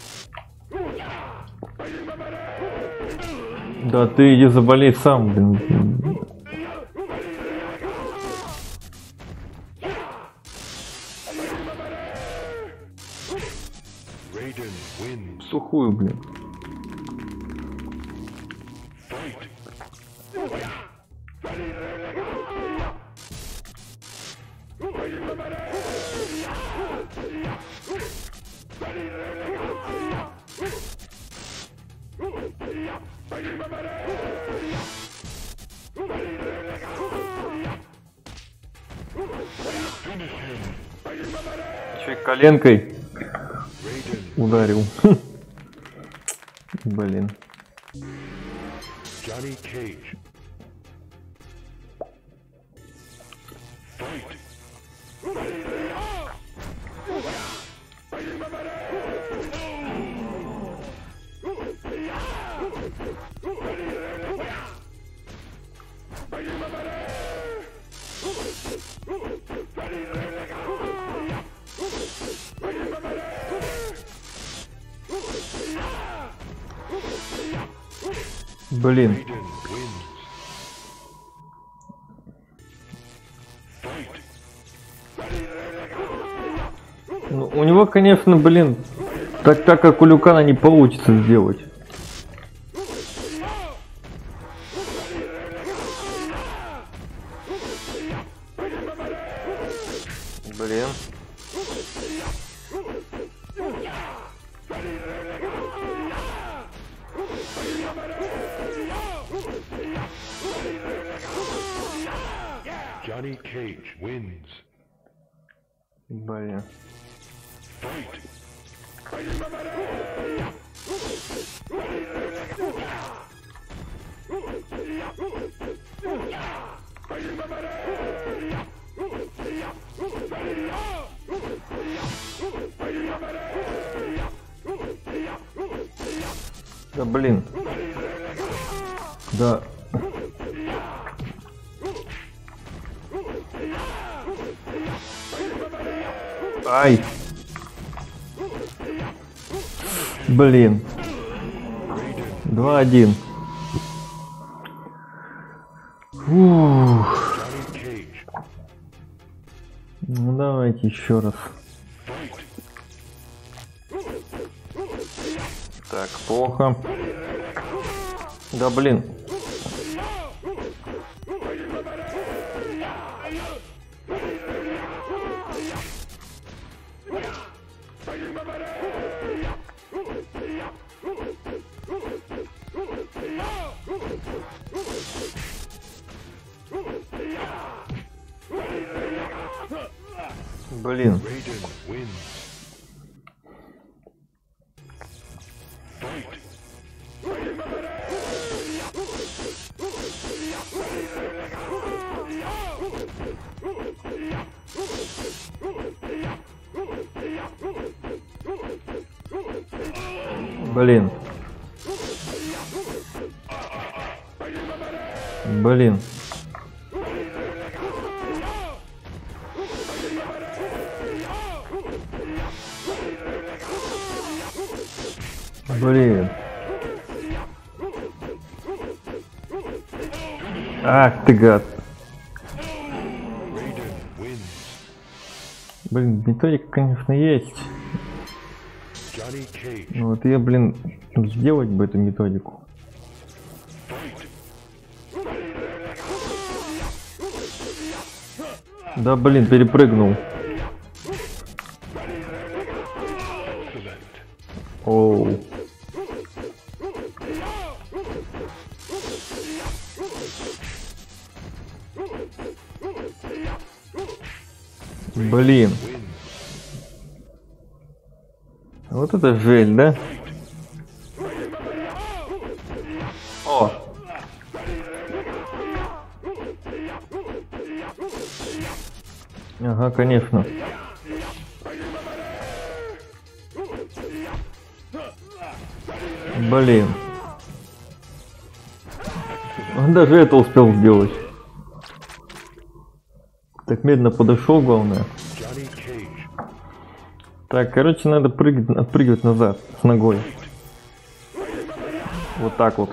Да ты иди заболей сам, блин. Raiden wins. Сухую, блин. Еще и коленкой Raiden. ударил. Блин. Johnny Cage. Fight. Блин. Raiden wins. Fight. Ну, у него, конечно, блин, так, так как у Люкана не получится сделать. Блин. Johnny Cage wins. Блин. Fight. Да блин. Да. Ай. Блин. два-один. Фух. Johnny Cage. Ну давайте еще раз. Fight. Так, плохо. Да блин. Блин. Raiden wins. Fight. Блин. Блин. Блин. Ах ты гад. Raiden wins. Блин, методика, конечно, есть. Johnny Cage. Но вот я, блин, сделать бы эту методику. Да, блин, перепрыгнул. Excellent. Оу. Блин. Вот это жель, да? О! Ага, конечно. Блин. Он даже это успел сделать. Так медленно подошел, главное. Так, короче, надо прыгать, отпрыгивать назад с ногой. Вот так вот.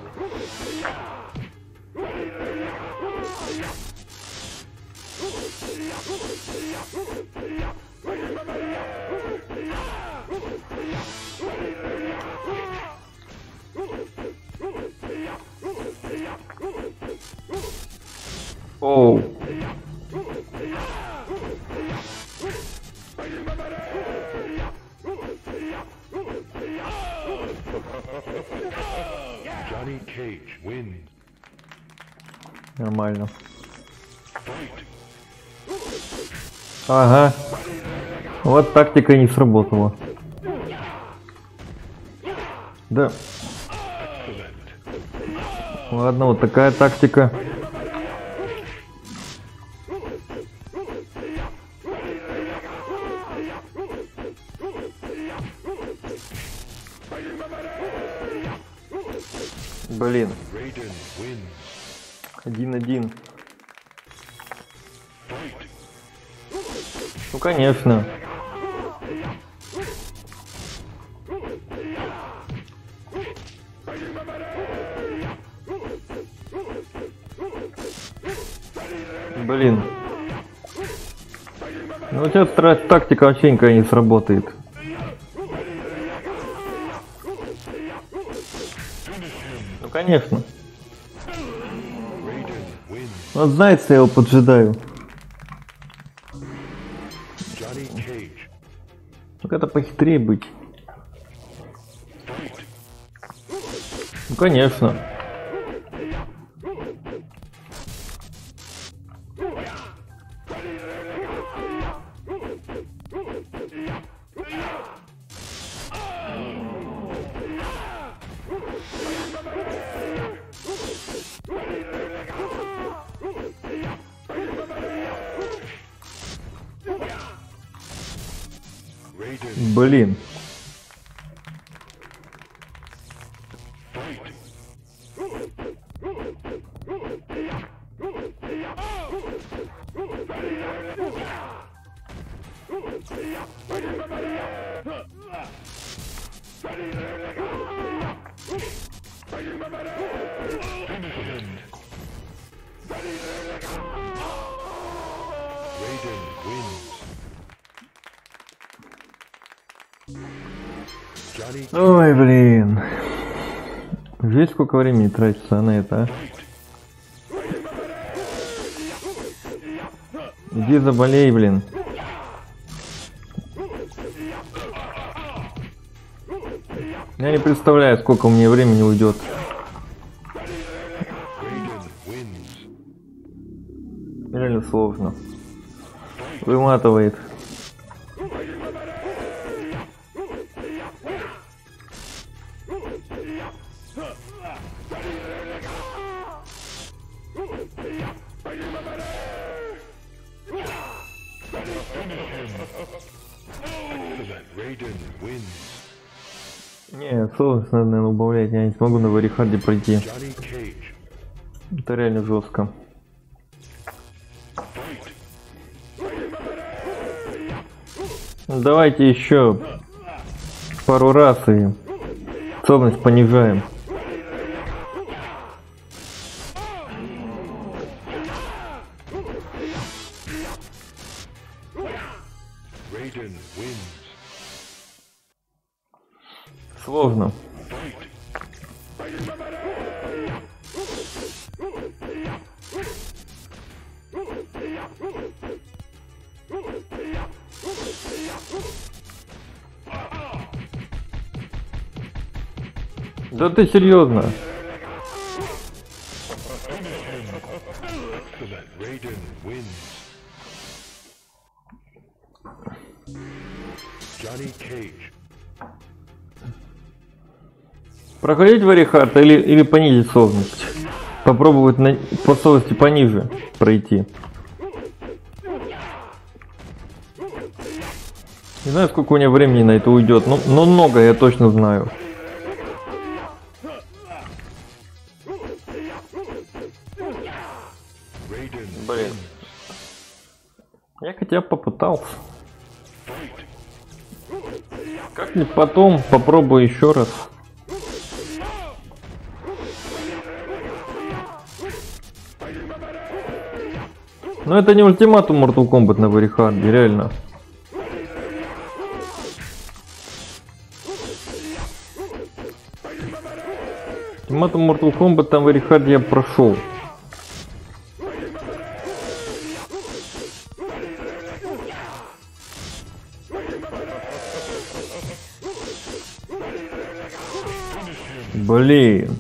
Оу. Johnny Cage wins. Нормально. Ага. Вот тактика не сработала. Да. Ладно, вот такая тактика. Блин. Raiden wins. Один-один. Ну, конечно. Блин. Ну, сейчас тактика вообще никогда не сработает. Ну, конечно. Вот знается, я его поджидаю. Ну, это похитрее быть. Ну, конечно. Блин. Ой, блин. Видишь, сколько времени тратится на это, а? Иди заболей, блин. Я не представляю, сколько у меня времени уйдет. Реально сложно. Выматывает. Не, сложность надо, наверное, убавлять. Я не смогу на варихарде пройти. Это реально жестко. Давайте еще пару раз и сложность понижаем. Сложно. Да ты серьезно? Cage. Проходить варихард или, или понизить сложность? Попробовать на, по сложности пониже пройти. Не знаю, сколько у меня времени на это уйдет, но, но много я точно знаю. Блин. Я хотя бы попытался. Как-нибудь потом попробую еще раз. Но это не ультиматум Mortal Kombat на варихарде, реально. Ультиматум Mortal Kombat там в варихарде я прошел. Блин.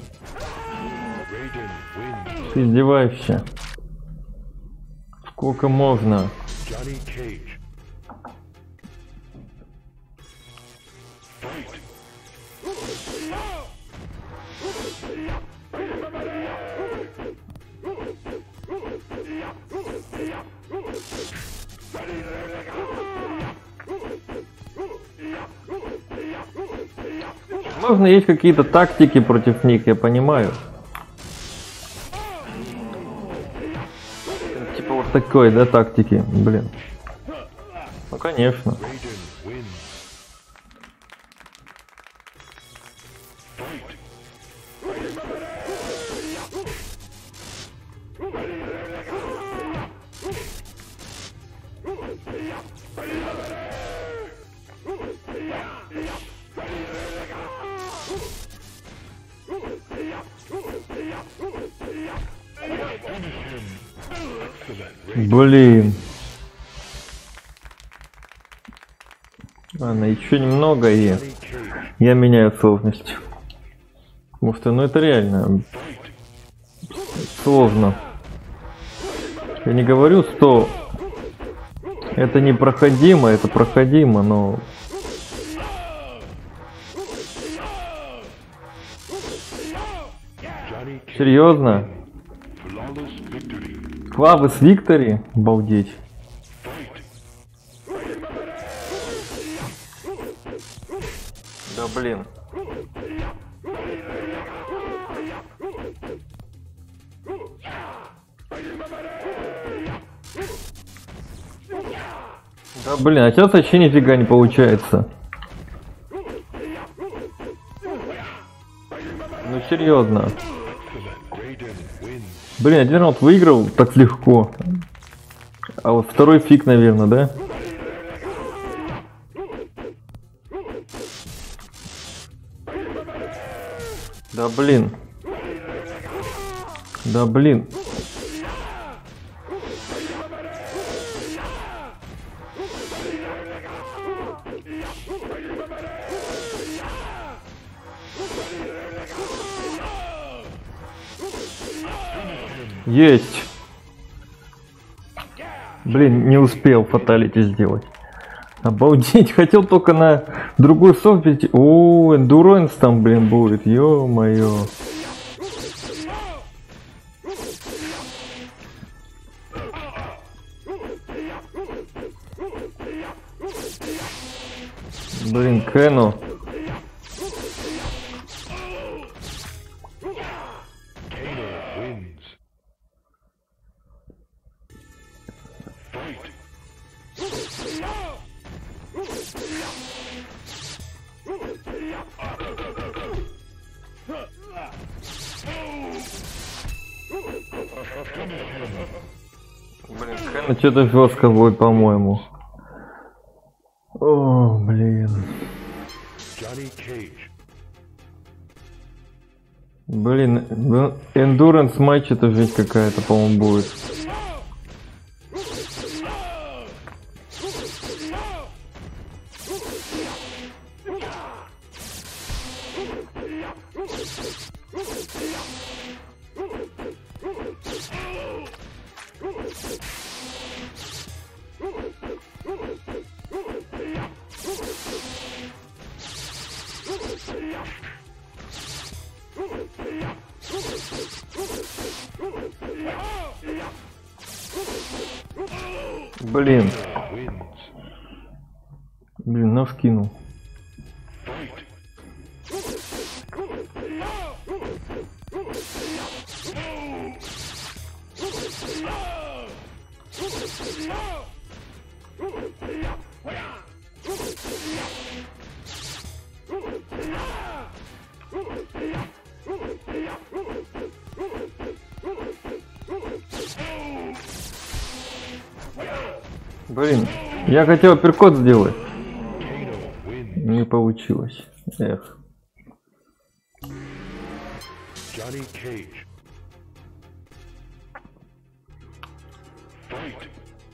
Ты издеваешься? Сколько можно? Johnny Cage. Возможно, есть какие-то тактики против них, я понимаю. Типа вот такой, да, тактики, блин. Ну, конечно. Raiden wins. Блин. Ладно, еще немного и я меняю сложность. Потому что, ну это реально сложно. Я не говорю, что это непроходимо, это проходимо, но... Серьезно? Flawless Victory? Обалдеть. Да блин. Да блин, а сейчас вообще нифига не получается. Ну серьезно. Блин, один раунд выиграл так легко. А вот второй фиг, наверное, да? Да блин. Да блин. Есть. Блин, не успел фаталити сделать. Обалдеть, хотел только на другой софт перейти. О, эндуранс там, блин, будет. Ё-моё. Блин, Кэну. Блин, Кэну что-то жестко будет, по-моему. О, блин. Johnny Cage. Блин, эндуранс матч это жесть какая-то, по-моему, будет. Блин. Wins. Блин, нож кинул. Блин, я хотел апперкот сделать. Не получилось. Эх. Johnny Cage. Fight.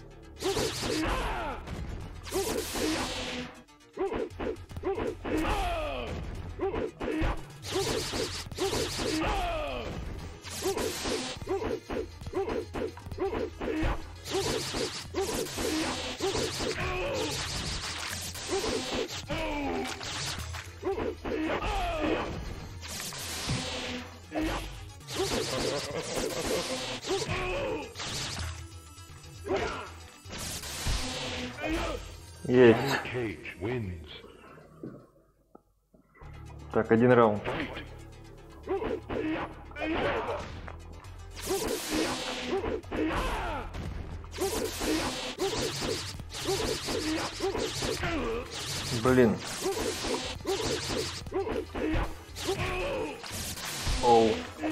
Есть. Johnny Cage wins. Так, один раунд. Блин. Оу.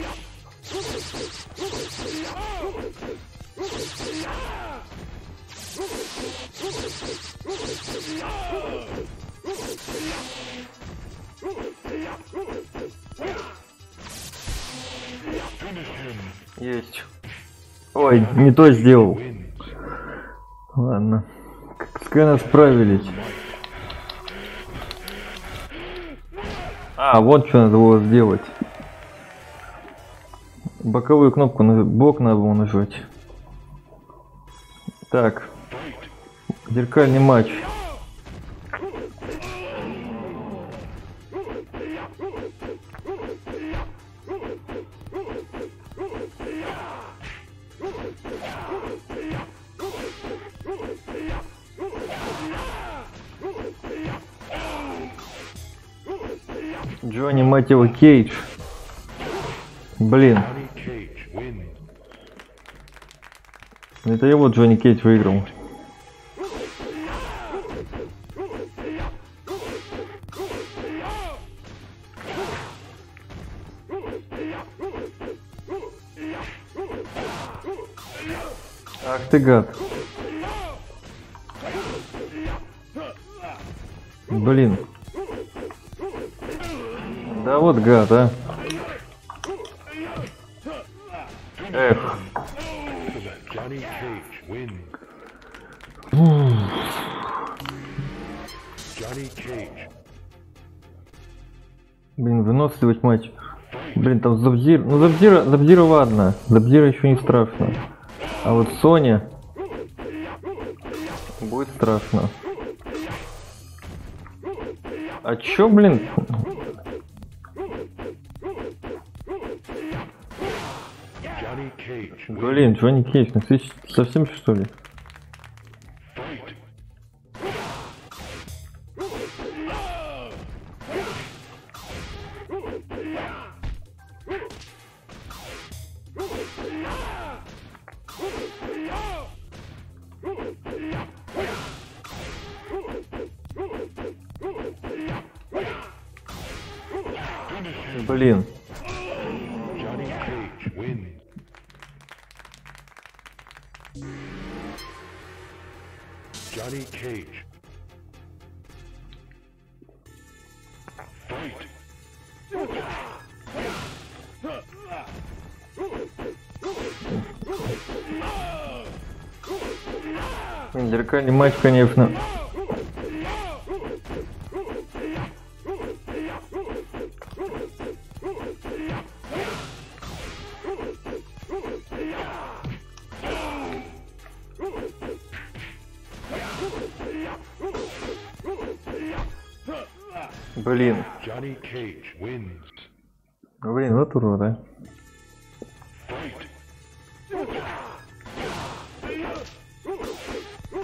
Есть. Ой, не то сделал. Ладно. С Кена справились. А, вот что надо было сделать. Боковую кнопку на бок надо было нажать. Так. Зеркальный матч. Джонни, мать его, Кейдж. Блин. Johnny Cage wins. Это его Джонни Кейдж выиграл. Ах ты гад. Блин. Да вот гад, а. Эх. Johnny Cage wins. Johnny Cage. Блин, выносливость матч. Блин, там Забзир. Ну Забзира, Забзира ладно. Забзира еще не страшно. А вот Соня будет страшно. А чё, блин? Johnny Cage wins. Блин, Джонни Кейдж, ну ты совсем что ли? Fight. Блин. Johnny Cage wins. Johnny Cage. Fight. Зеркальный матч, конечно. Блин. Johnny Cage wins. Блин, вот урод, а. Fight.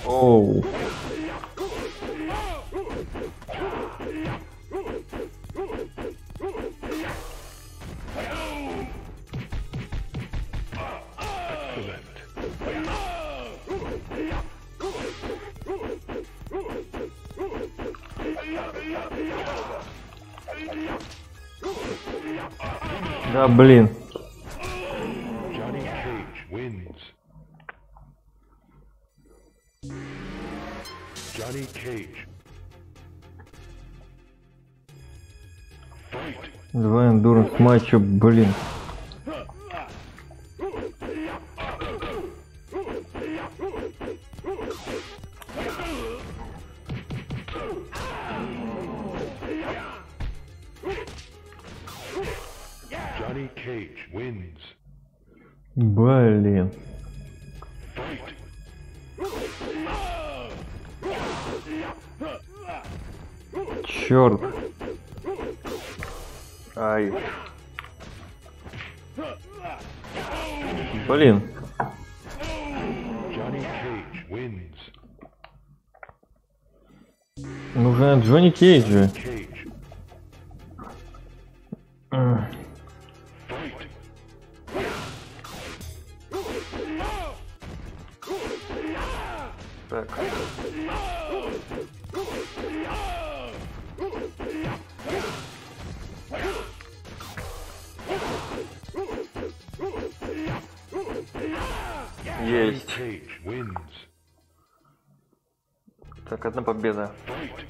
Оу. Да, блин. Johnny Cage wins. Johnny Cage. Fight. Два эндуранс матча, блин. Johnny Cage wins. Блин. Fight. Черт. Ай. Блин. Johnny Cage wins. Нужно Джонни Кейджа. Cage. М. Fight. Так. Есть. Cage wins. Так, одна победа. Fight.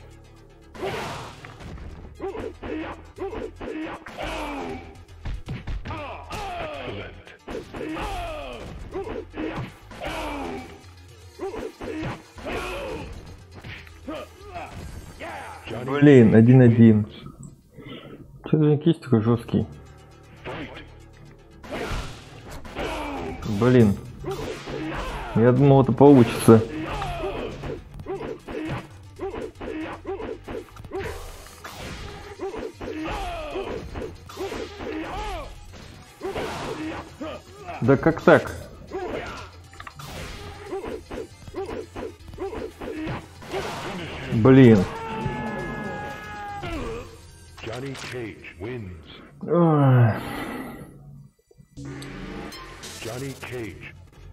Excellent. Johnny Блин, Cage один-один. wins. Что за кисть такой жесткий? Fight. Блин. Я думал, это получится. Да как так? Блин. Johnny Cage wins. Ой. Johnny Cage.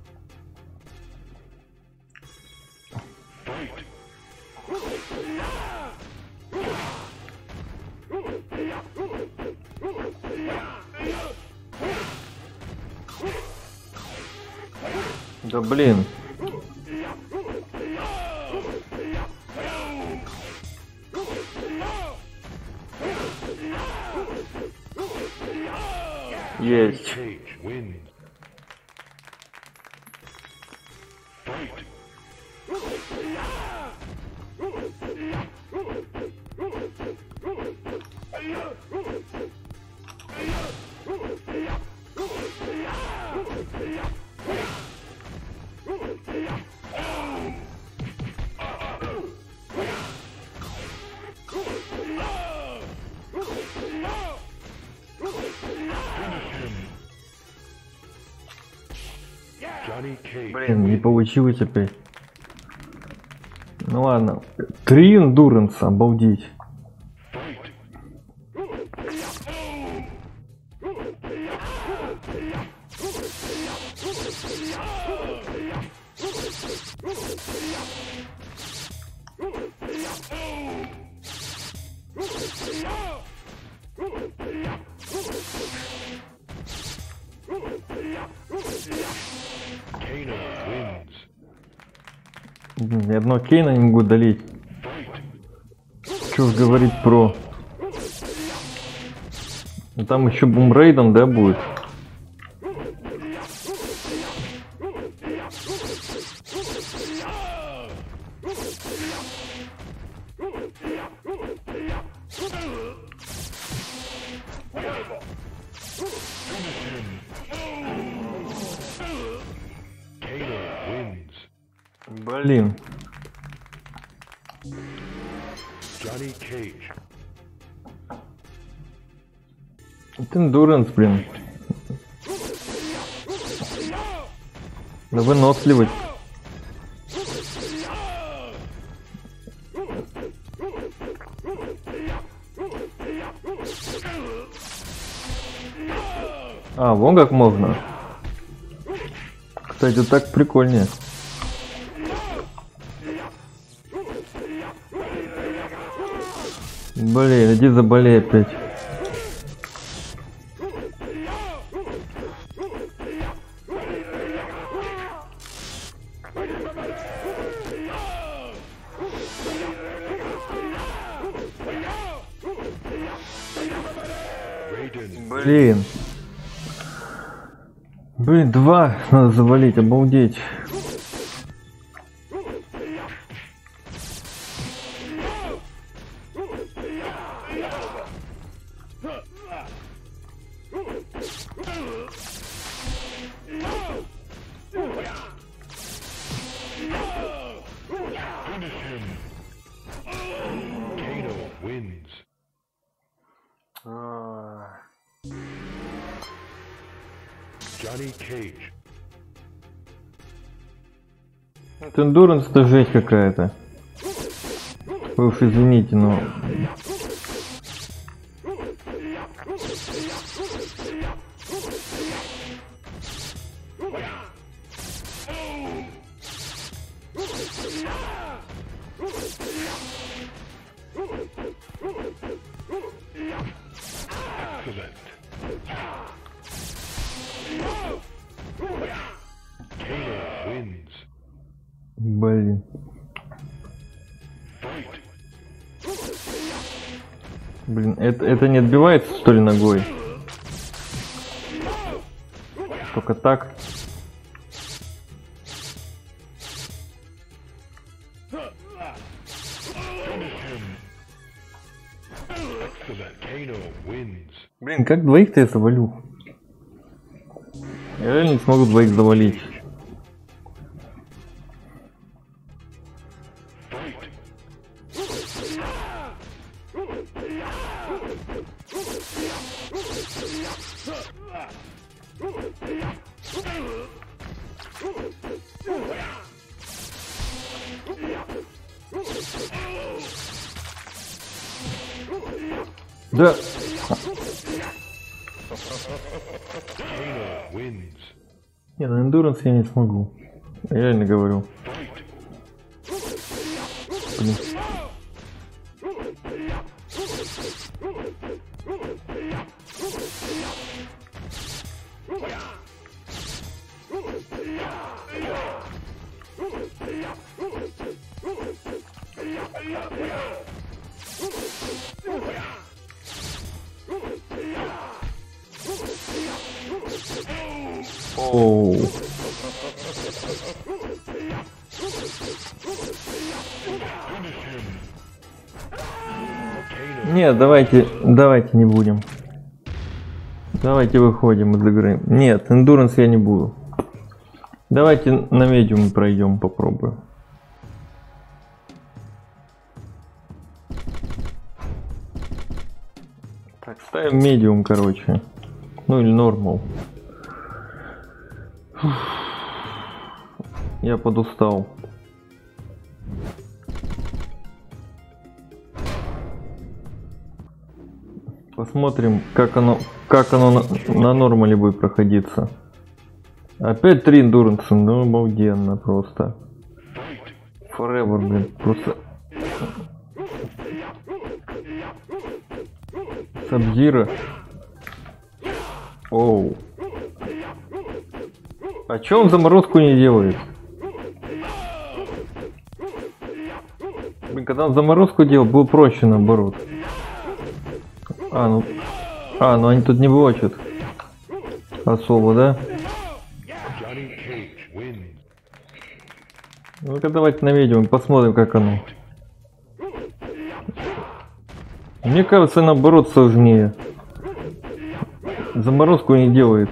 Fight. Да блин. Есть. Cage wins. Fight. Johnny Cage. Блин, не получилось опять. Ну ладно. Три эндуранса, обалдеть. Fight. Kano wins. Блин, ни одного Кейна не могу долить. Fight. Что уж говорить про... Ну, там еще бумрейдом, да, будет? Kano wins. Блин. Johnny Cage. Это эндуранс, блин. Да выносливость. А, вон как можно. Кстати, так прикольнее. Блин, иди заболей опять. Блин. Блин, два надо завалить, обалдеть. Kano wins. Johnny Cage. Эндуранс это жесть какая-то. Вы уж извините, но... Excellent. Kano wins. Блин. Fight. Блин, это, это не отбивается, что ли, ногой? Только так? Excellent. Kano wins. Блин, как двоих-то я завалю? Я реально не смогу двоих завалить. Fight. Да. Kano wins. Не, на эндуранс я не смогу. Я реально говорю. Блин. Оу. Нет, давайте, давайте не будем. Давайте выходим из игры. Нет, эндуранс я не буду. Давайте на медиум пройдем, попробуем. Так, ставим медиум, короче. Ну или нормал. Я подустал. Посмотрим, как оно, как оно на, на нормале будет проходиться. Опять три эндуранса, ну обалденно просто. Forever, блин, просто. Сабзира. Оу. А чё он заморозку не делает? Блин, когда он заморозку делал, было проще наоборот. А, ну... А, ну они тут не блочат. Особо, да? Johnny Cage wins. Ну-ка давайте на медиум посмотрим, как оно. Мне кажется, наоборот сложнее. Заморозку не делает.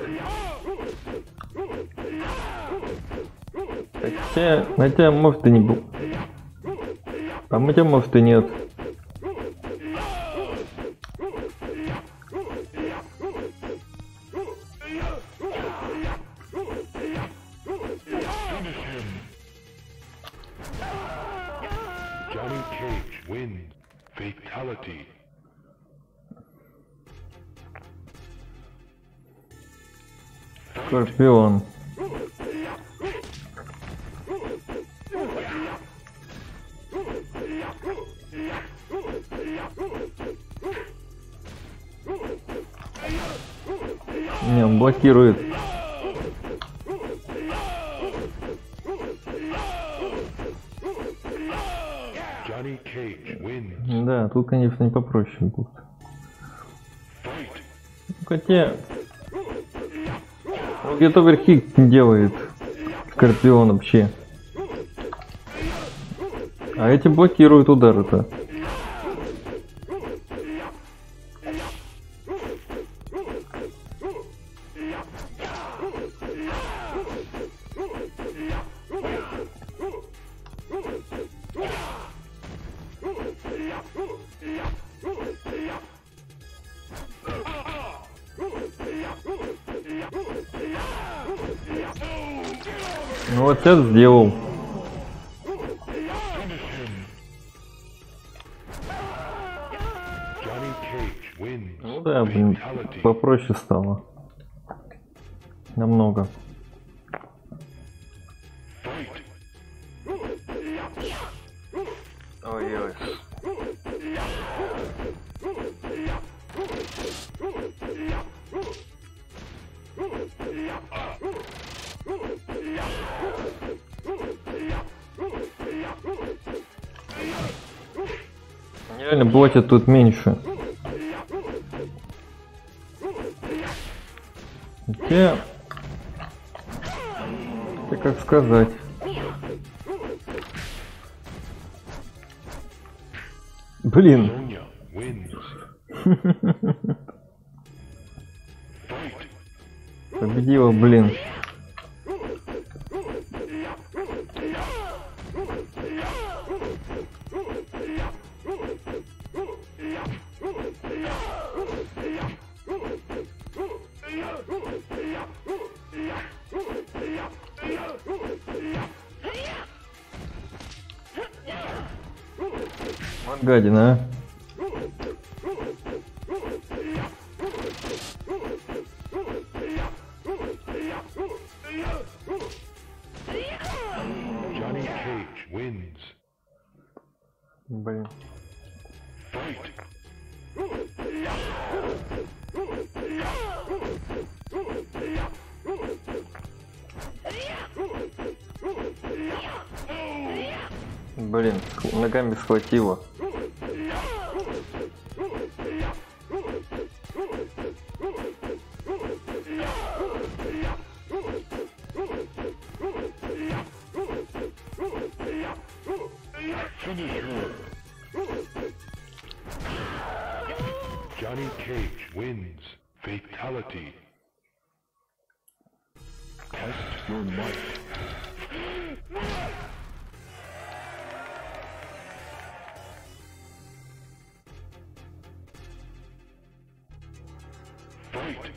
Хотя, хотя может и не был. А хотя может и нет. Johnny Cage wins. Fatality. Скорпион. Не, он блокирует. Johnny Cage wins. Да, тут, конечно, не попроще будет. Хотя... Ну, где-то верхик делает Скорпион вообще. А эти блокируют удары-то. Ну вот сейчас сделал. Johnny Cage wins. Ну да, блин, попроще стало. Намного. Ой-ой. Реально блокит тут меньше. Хотя... Это как сказать. Блин. Sonya wins. Победила, блин. Вот гадина, а. Johnny Cage wins. Блин. Блин, ногами схватило. Johnny Cage wins. Fatality. Test your might. Fight.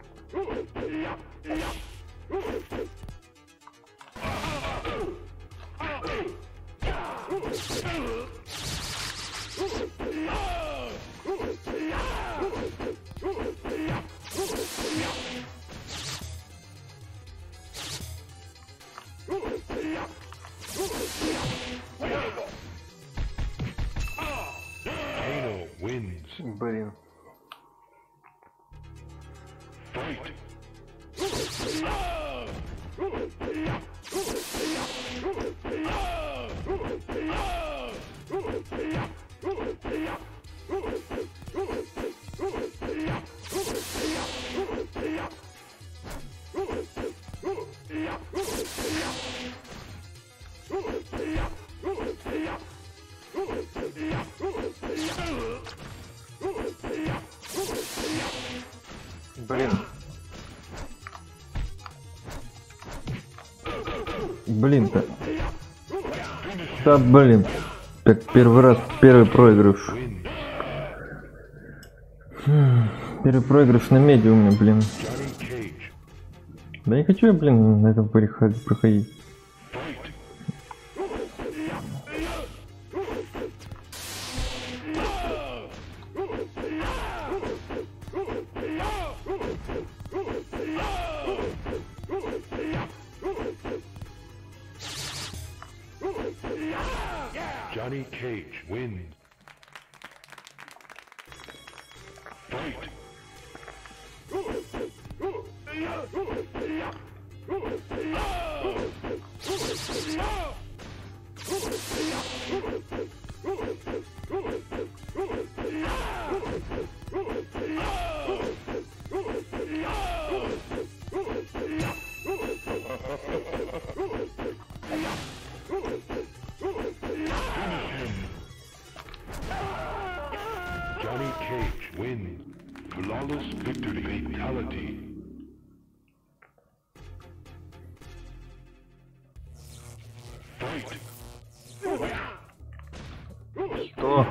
Kano wins. Блин. Fight. Блин. Блин-то. Да, блин. Так первый раз, первый проигрыш. Первый проигрыш на медиуме, блин. Johnny Cage. Да не хочу я, блин, на этом проходить. проходить. Cage wins. Fight. Johnny Cage wins. Flawless victory. Fatality. Fight. Что?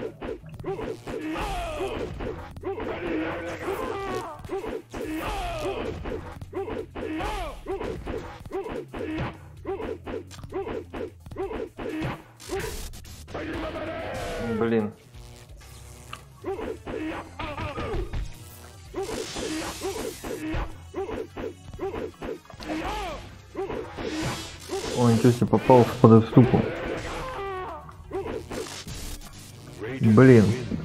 Блин. Ой, ничего себе, попал в подступу. Блин.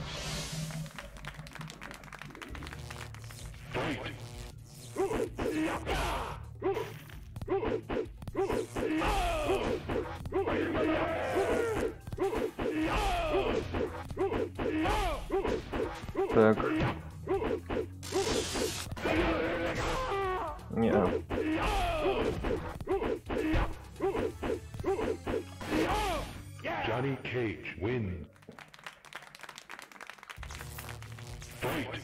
Так. Не. Johnny Cage wins. Fight.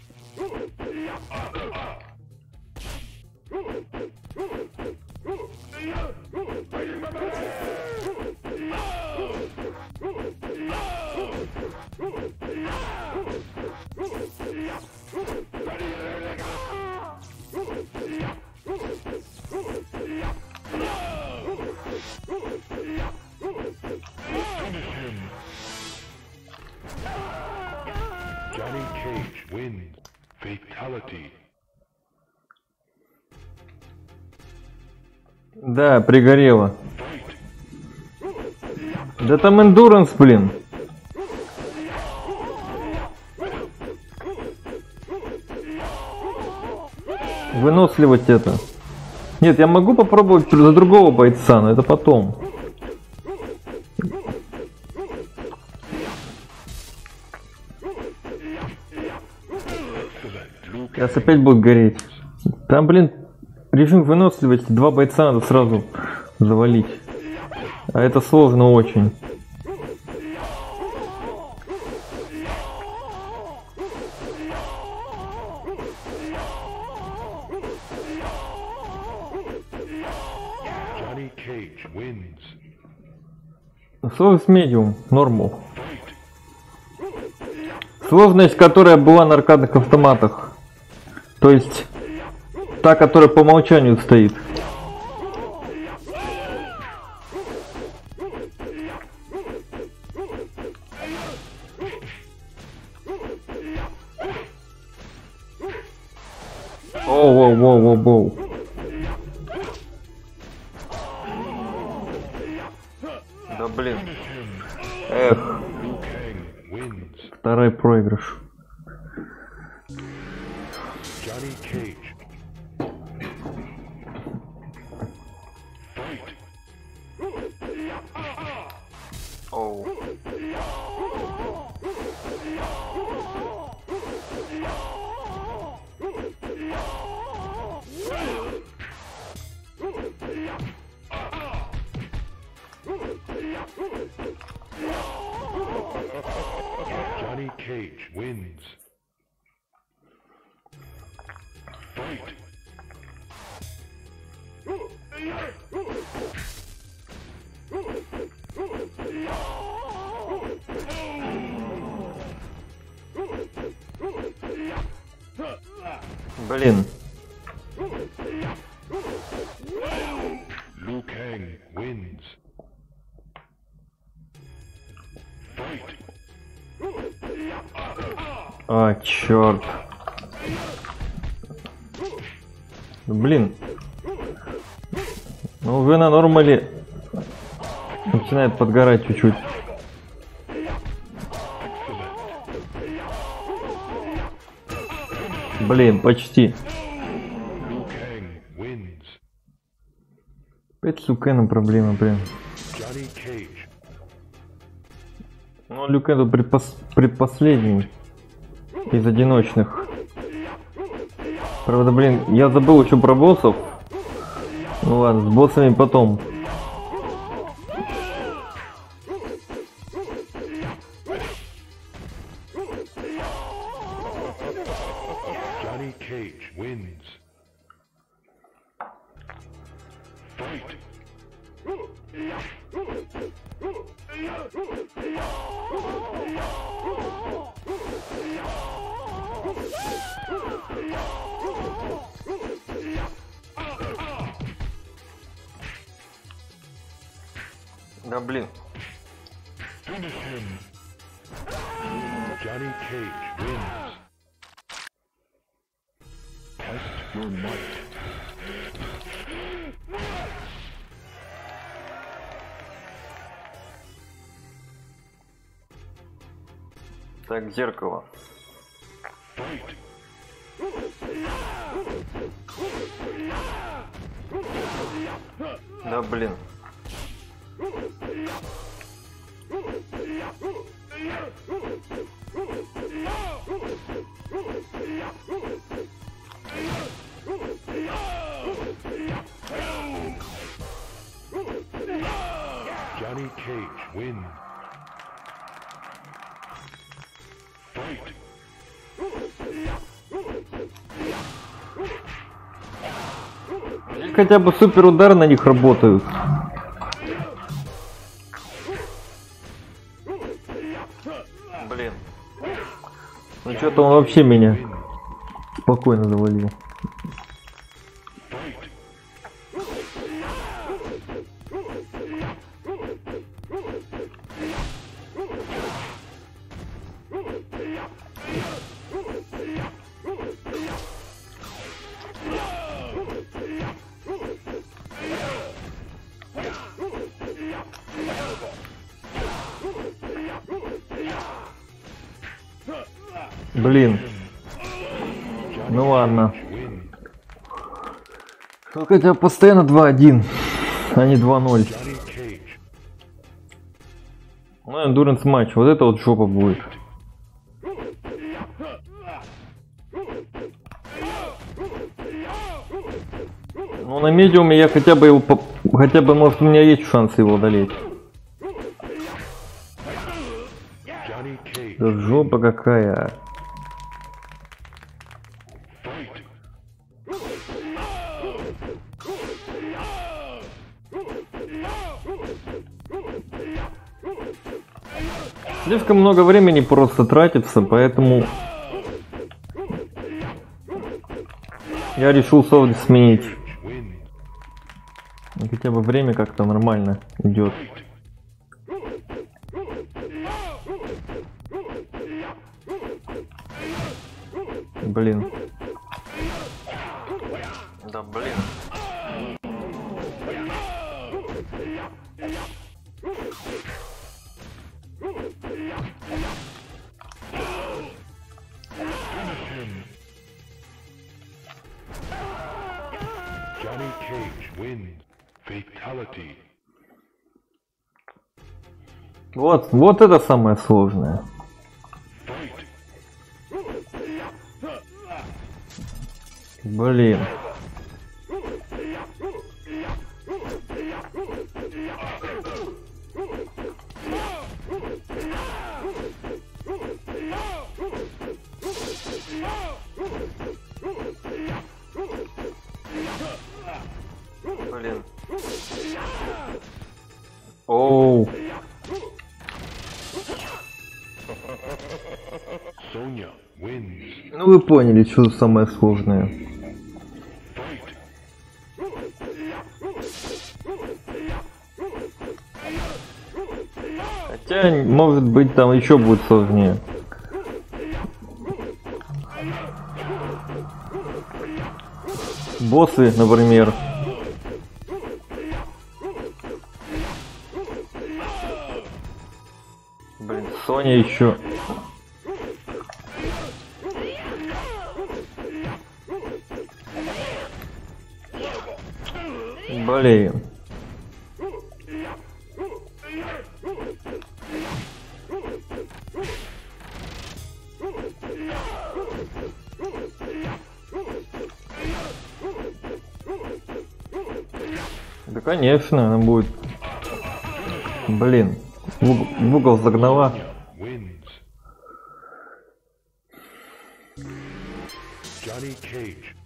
Johnny Cage wins. Fatality. Да, пригорело. Да там эндуранс, блин. Выносливость это. Нет, я могу попробовать за другого бойца, но это потом. Сейчас опять будет гореть. Там, блин, режим выносливости. Два бойца надо сразу завалить. А это сложно очень. Johnny Cage wins. Сложность медиум, нормал. Сложность, которая была на аркадных автоматах. То есть, та, которая по умолчанию стоит. Оу-оу-оу-оу-оу. Да блин. Эх. Второй проигрыш. Johnny Cage. Fight. Оу. Johnny Cage wins. Fight. Блин. Liu Kang wins. Fight. А, черт. Блин. Ну, уже на нормале начинает подгорать чуть-чуть. Блин, почти. Liu Kang wins. Опять с Лю Кэном проблема, блин. Johnny Cage. Ну, Лю Кэн предпос... предпоследний из одиночных. Правда, блин, я забыл еще про боссов. Ну ладно, с боссами потом. Johnny Cage wins. Fight. Да блин. Finish him. Johnny Cage wins. Test your might. Так, зеркало. Fight. Да блин. Johnny Cage wins. Fight. Хотя бы супер удары на них работают. Блин. Ну что-то он вообще меня спокойно завалил. Fight. Блин. Ну ладно. Win. Ну, хотя постоянно два один, а не два ноль. Johnny Cage. Ну, эндуранс матч. Вот это вот жопа будет. Ну, на медиуме я хотя бы его... по- Хотя бы, может, у меня есть шанс его одолеть. Johnny Cage. Да жопа какая. Fight. Слишком много времени просто тратится, поэтому я решил совесть сменить. Cage wins. И хотя бы время как-то нормально идет. Блин. Да блин. Johnny Cage wins. Fatality. Вот, вот это самое сложное. Fight. Блин. Блин. Оу. Sonya wins. Ну вы поняли, что самое сложное. Fight. Хотя, может быть, там еще будет сложнее. Боссы, например. Блин, Соня еще. Блин. Да конечно, она будет. Блин, в угол, в угол загнала. Wins. Johnny Cage.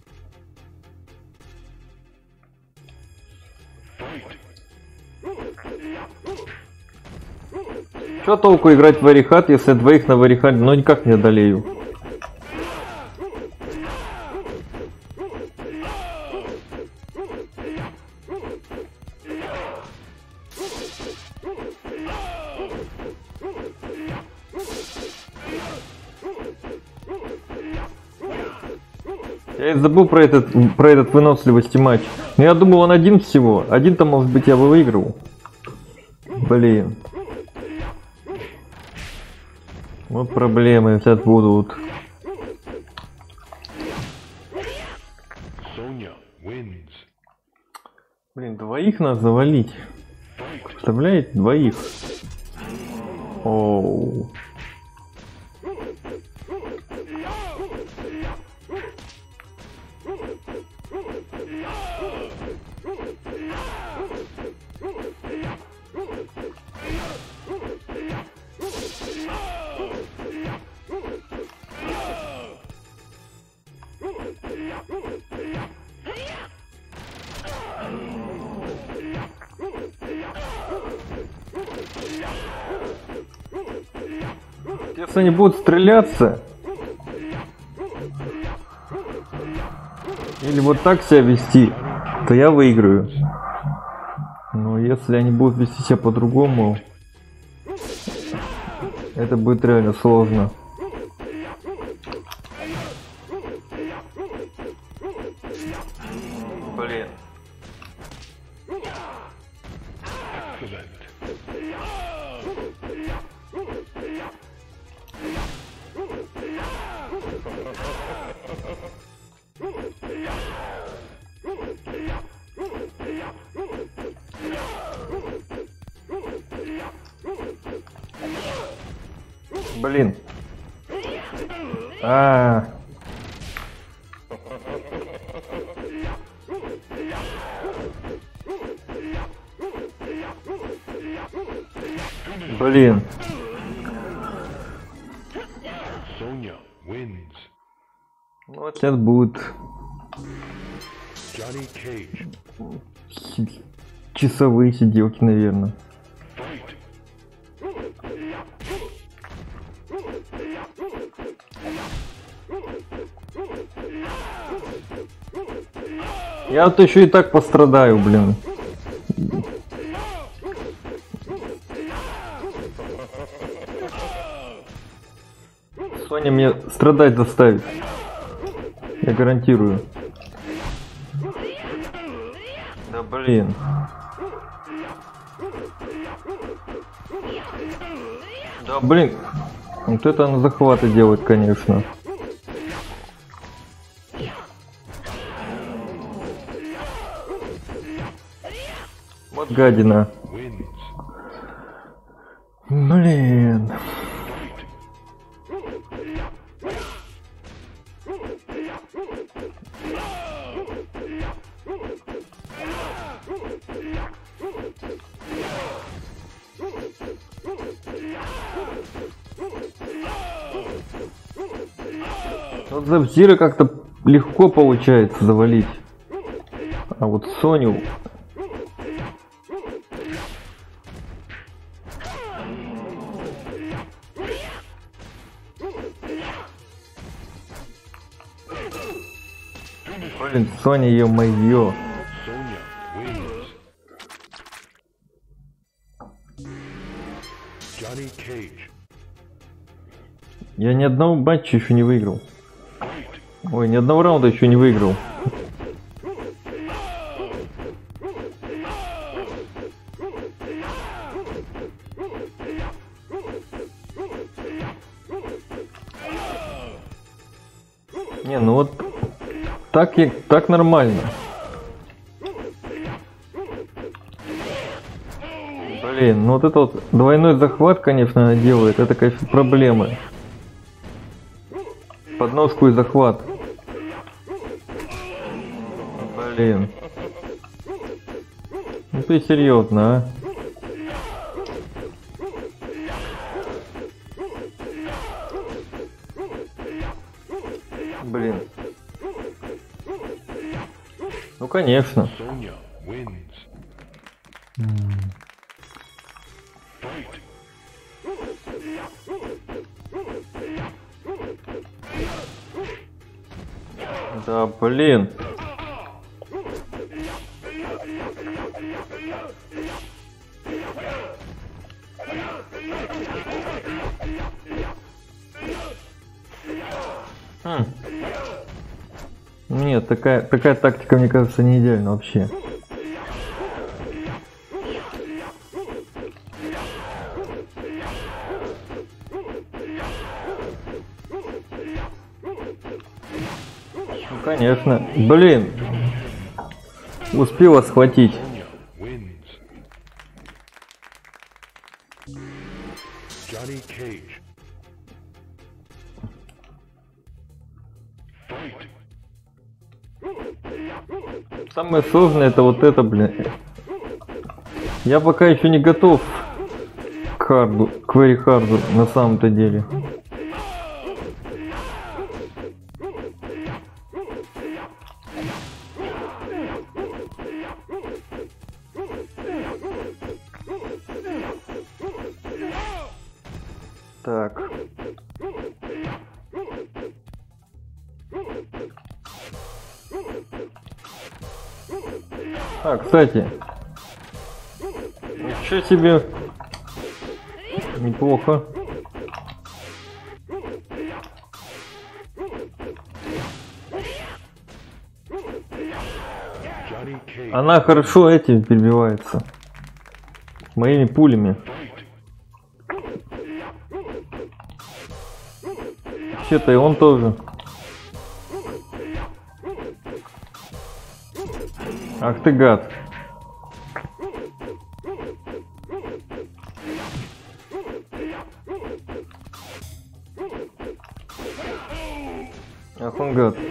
Fight. Что толку играть в варихат, если двоих на варихат, ну никак не одолею. Я и забыл про этот, про этот выносливости матч. Но я думал, он один всего. Один-то, может быть, я бы выиграл. Блин. Вот проблемы сейчас будут. Sonya wins. Блин, двоих надо завалить. Представляете? Двоих. Оу. Если они будут стреляться, или вот так себя вести, то я выиграю. Но если они будут вести себя по-другому, это будет реально сложно. Блин. Блин. А. Блин. Sonya wins. Вот сейчас будет Johnny Cage. часовые сиделки, наверное. Fight. Я вот еще и так пострадаю, блин. Соня мне страдать заставит. Я гарантирую. Да блин. Да блин. Вот это она захваты делает, конечно. Вот гадина. Wins. Блин. Вот Забзира как-то легко получается завалить. А вот Соню... Блин, Соня, ё-моё. Sonya wins. Johnny Cage. Я ни одного матча еще не выиграл. Fight. Ой, ни одного раунда еще не выиграл. Не, ну вот так, я, так нормально. Блин, ну вот это вот двойной захват, конечно, она делает. Это, конечно, проблемы. Подножку и захват. Блин. Ну ты серьезно, а? Блин. Ну конечно. Sonya wins. Fight. Да, блин. Хм. Нет, такая, такая тактика, мне кажется, не идеальна вообще. Ну, конечно. Блин. Успела схватить. Sonya wins. Johnny Cage. Fight. Самое сложное это вот это, блин. Я пока еще не готов к харду, к very харду на самом-то деле. Так. А, кстати. Ничего себе. Неплохо. Johnny Cage. Она хорошо этим перебивается. Моими пулями. Вообще-то и он тоже. Ах ты гад. Ах он гад.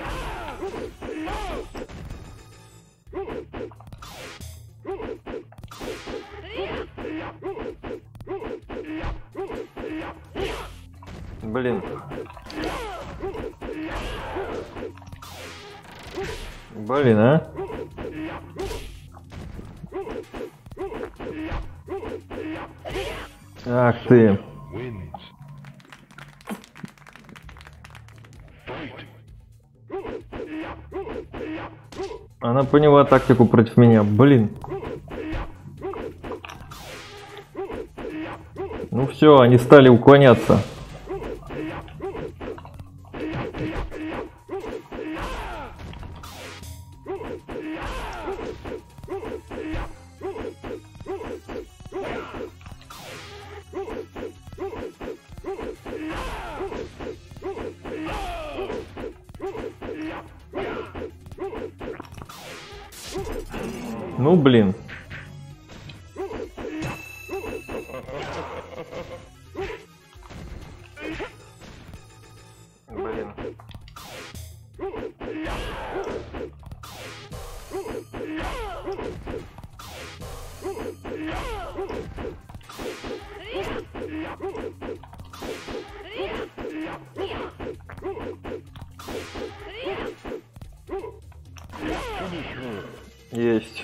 Блин. Блин, а? Ах ты. Wins. Fight. Она поняла тактику против меня. Блин. Ну все, они стали уклоняться. Ну блин. Блин. Есть.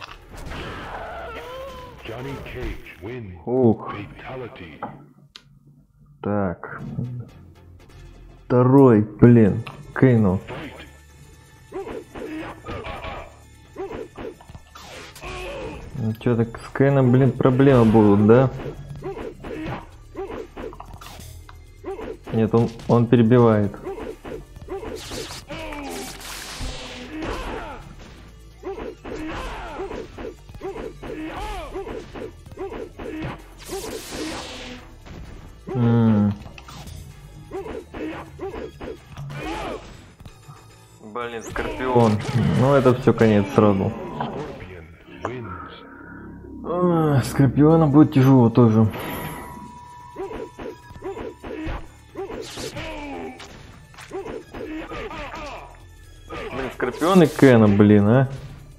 Johnny Cage wins. Ух. Fatality. Так. Второй, блин. Кейну. Ну, что-то с Кейном, блин, проблемы будут, да? Нет, он, он перебивает. М. Блин, Скорпион. Ну это все конец сразу. Scorpion wins. Ой. Скорпиона будет тяжело тоже. Блин, Скорпион и Кена, блин, а.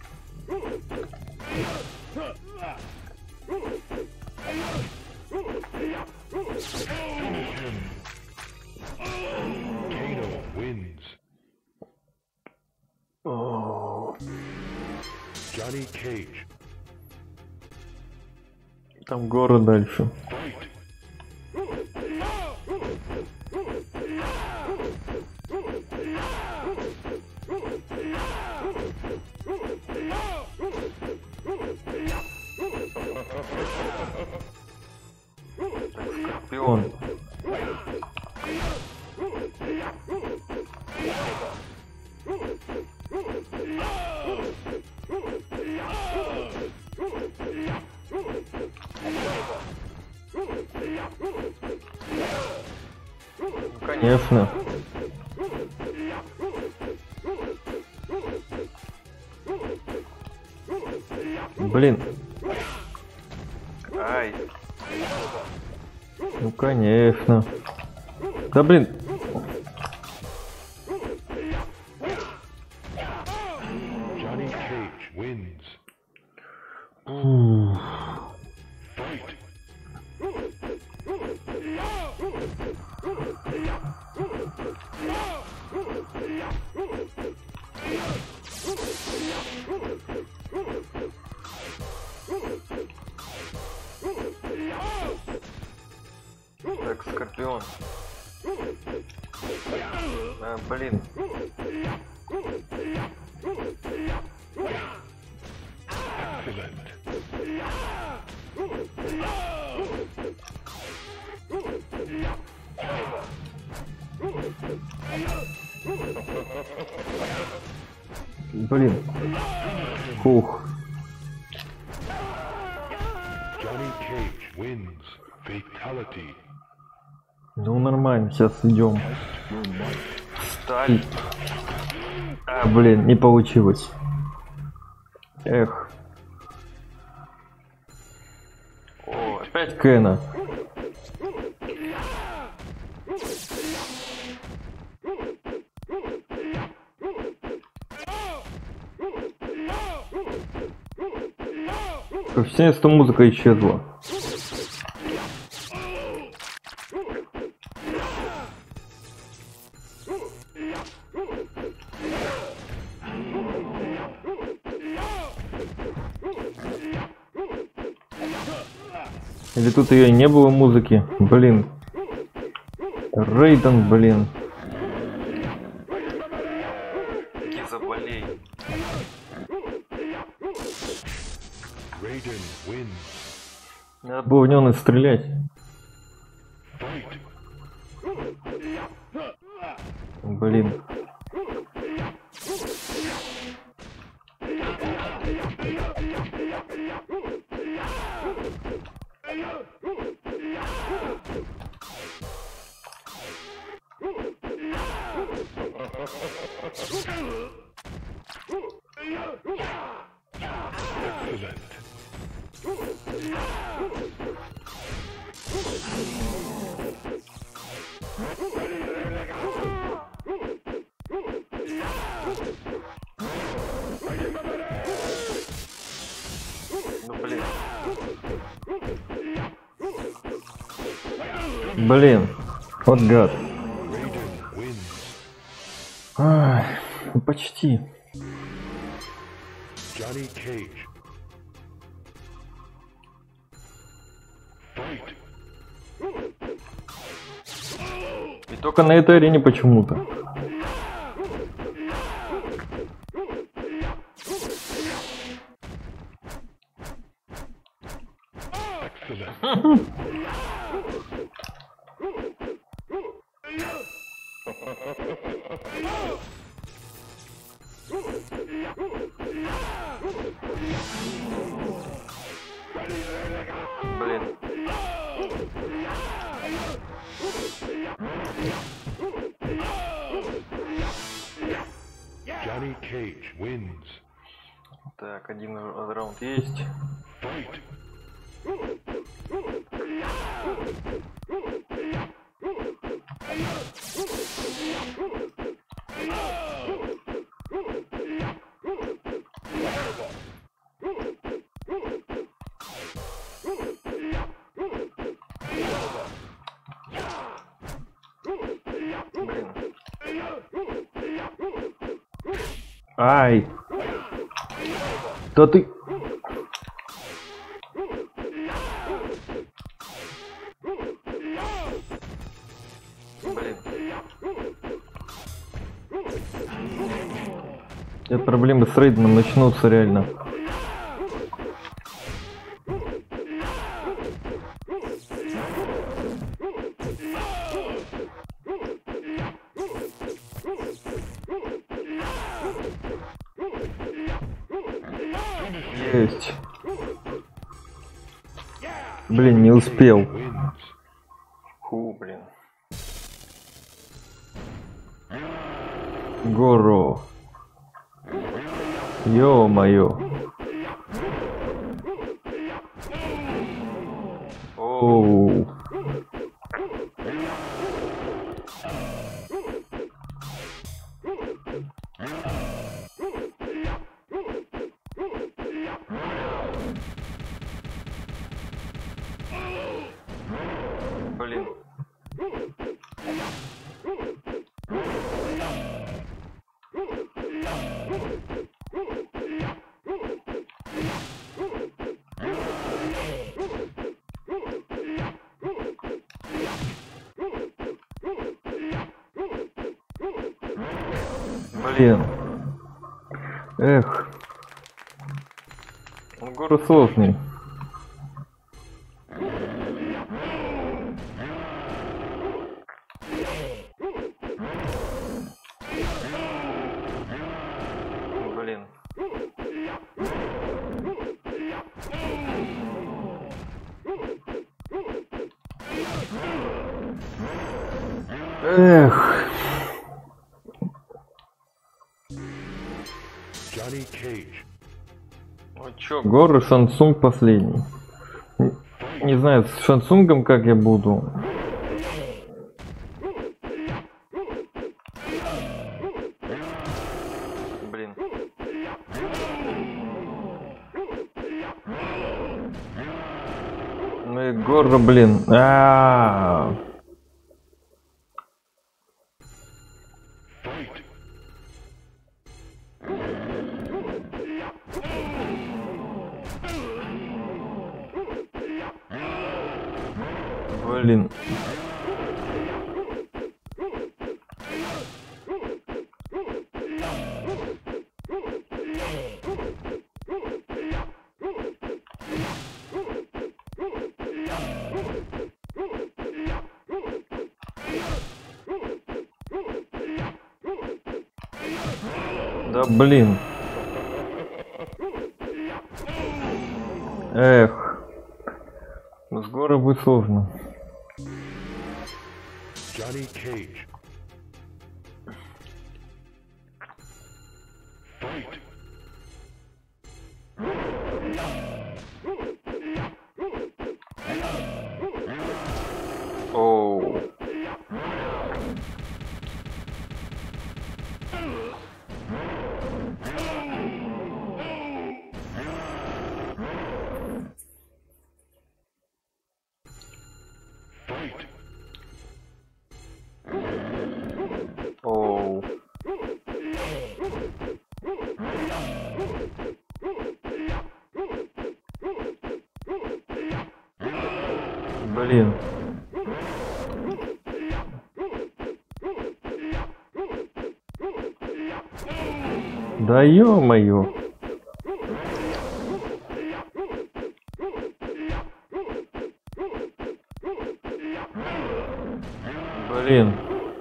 Johnny Cage. Там город дальше. Скорпион. Ну, конечно. Блин. Ай. Ну конечно. Да блин. Johnny Cage wins. Ух. Fight. Так, Скорпион. А, блин. Excellent. Блин. Фух. Johnny Cage wins. Fatality. Ну нормально, сейчас идем. Сталь. А, блин, не получилось. Эх. О, опять Кена. Вообще, что музыка исчезла. Или тут ее не было музыки? Блин. Рейден, блин. Не заболей. Raiden wins. Надо было в него стрелять. Fight. Блин. Excellent. Ну блин. Блин. Вот гад. Raiden wins. Ай, ну почти. Johnny Cage. Fight. И только на этой арене почему-то. Excellent. Блин. Johnny Cage wins. Так, один раунд есть. Fight. Ай! Да ты... Блин. Сейчас проблемы с рейдом начнутся реально. Есть. Блин, не успел. Фу, блин. Гору. Ё-моё. Оу. Блин. Блин. Эх. Город сложный. Блин. Эх. Johnny Cage. Ну чё, горы Шансунг последний. Не, не знаю, с Шансунгом как я буду. Блин. Ну и горы, блин. А-а-а. Блин. Да блин. Эх. С горы будет сложно. Johnny Cage. Fight. Оу. Оу. Блин. Да ё-моё. Блин.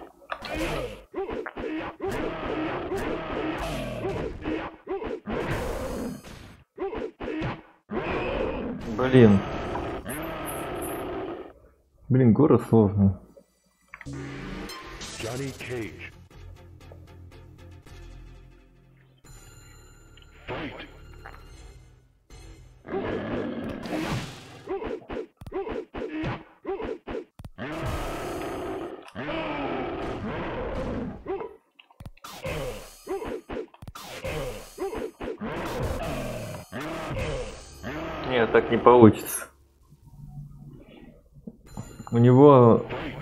Блин. Блин, город сложный. Johnny Cage. Fight. Нет, так не получится. У него...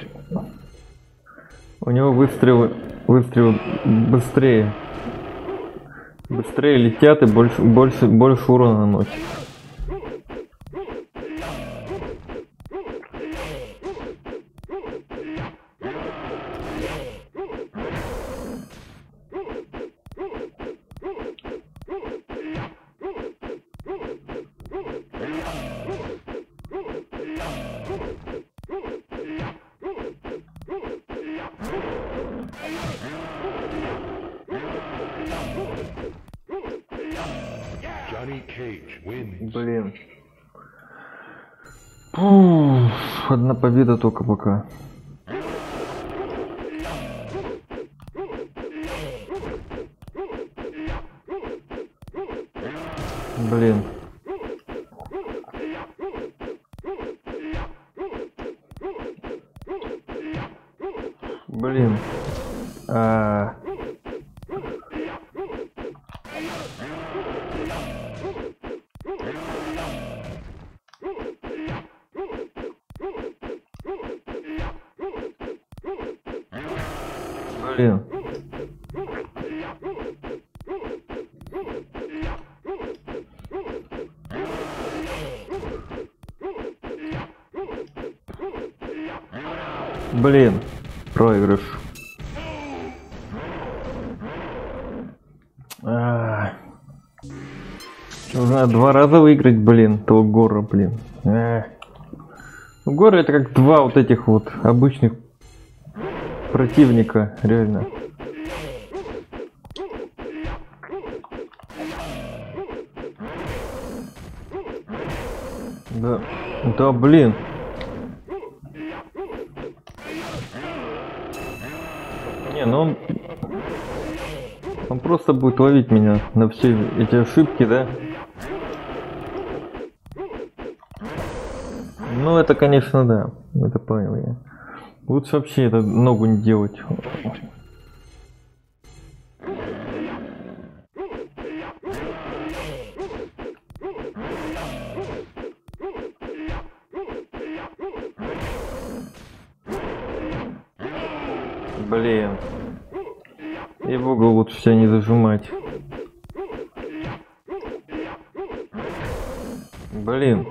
У него выстрелы... Выстрелы быстрее. Быстрее летят и больше, больше, больше урона наносят. Johnny Cage wins. Блин. Пух, одна победа только пока. Блин. Блин. А... Блин. Блин. Проигрыш. А... Нужно два раза выиграть, блин, того Гора, блин. А... Горы это как два вот этих вот обычных противника, реально. Да, да, блин. Не, ну он... Он просто будет ловить меня на все эти ошибки, да? Ну, это, конечно, да. Это понял я. Лучше вообще это ногу не делать. Блин. И в угол лучше себя не зажимать. Блин.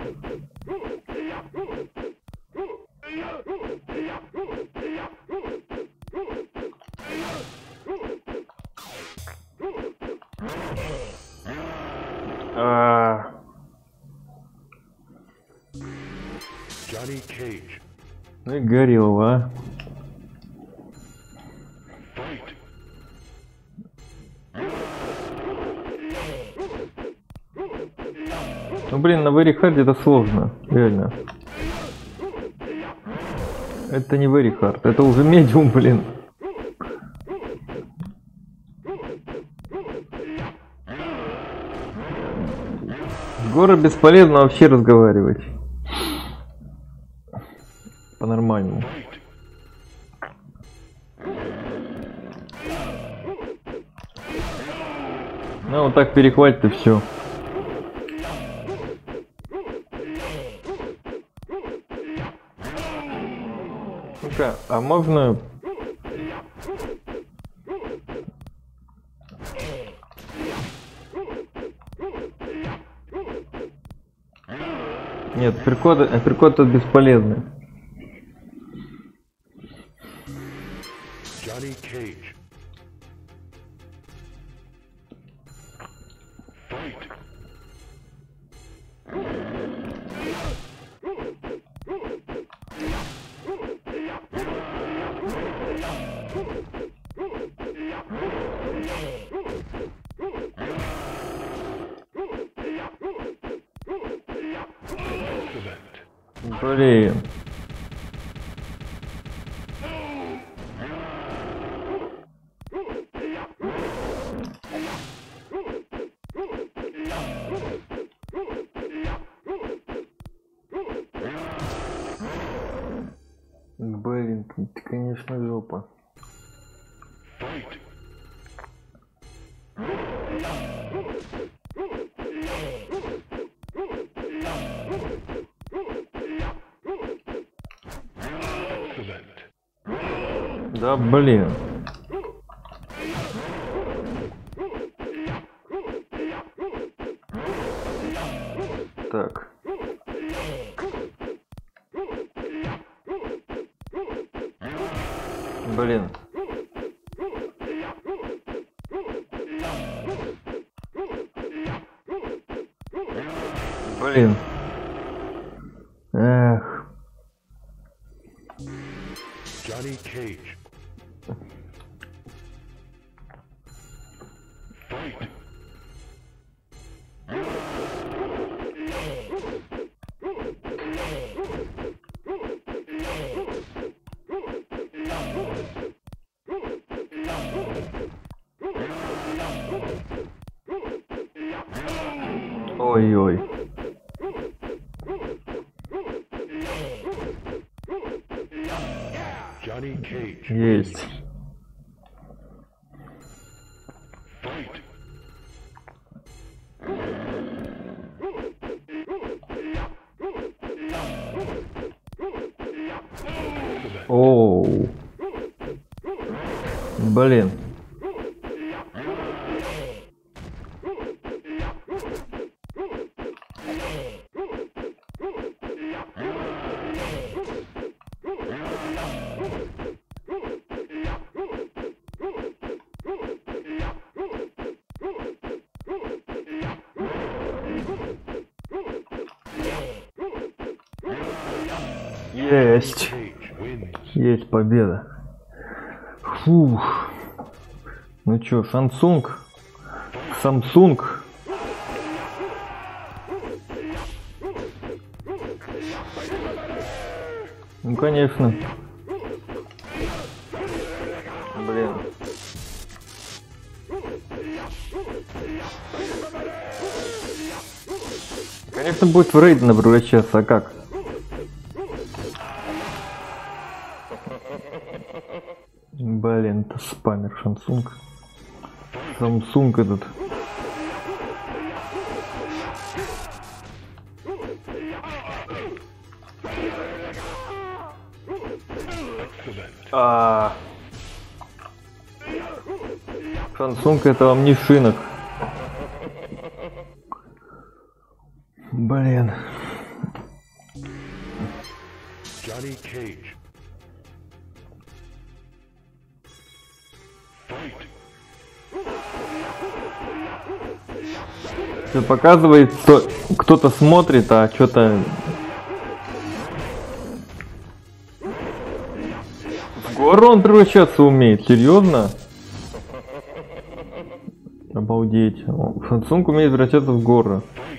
А... Johnny Cage. Ну и горел, а. Fight. Ну блин, на Very Hard это сложно, реально. Это не Very Hard, это уже медиум, блин. С Горой бесполезно вообще разговаривать. По-нормальному. Ну вот так перехватит и все. Ну-ка, а можно... Нет, апперкоты, апперкоты бесполезны. Johnny Cage. Fight. Блин. Блин, ты, конечно, жопа. Fight. Да блин. Так. Блин. Блин. Эх. Johnny Cage. Fight. Ой-ой. Johnny Cage. Есть. Fight. Оу. Блин. Есть. Cage wins. Есть победа. Фух. Ну чё, Samsung? Samsung. Ну конечно. Блин. Конечно будет в Рейдена превращаться, а как? Блин, это спамер Samsung. Samsung этот. А. Samsung это вам не шинок. Блин. Johnny Cage. Fight. Все показывает, что кто-то смотрит, а что-то в гору он превращаться умеет. Серьезно? Обалдеть. Samsung умеет превращаться в гору.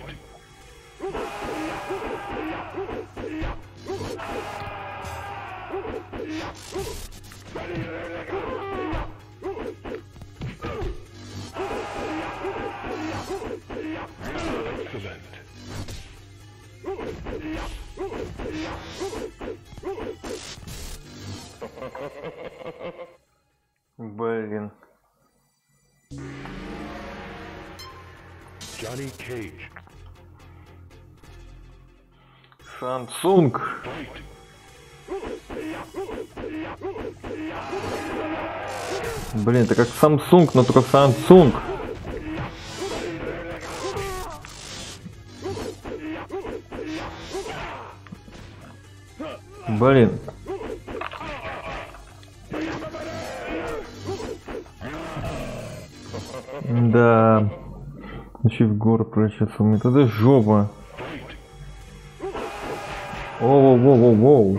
Excellent. Блин. Johnny Cage. Samsung. Fight. Блин, это как Samsung, но только Samsung. Блин. Да. Еще в город превращаться у меня. Тогда жопа. Воу-воу-воу-воу.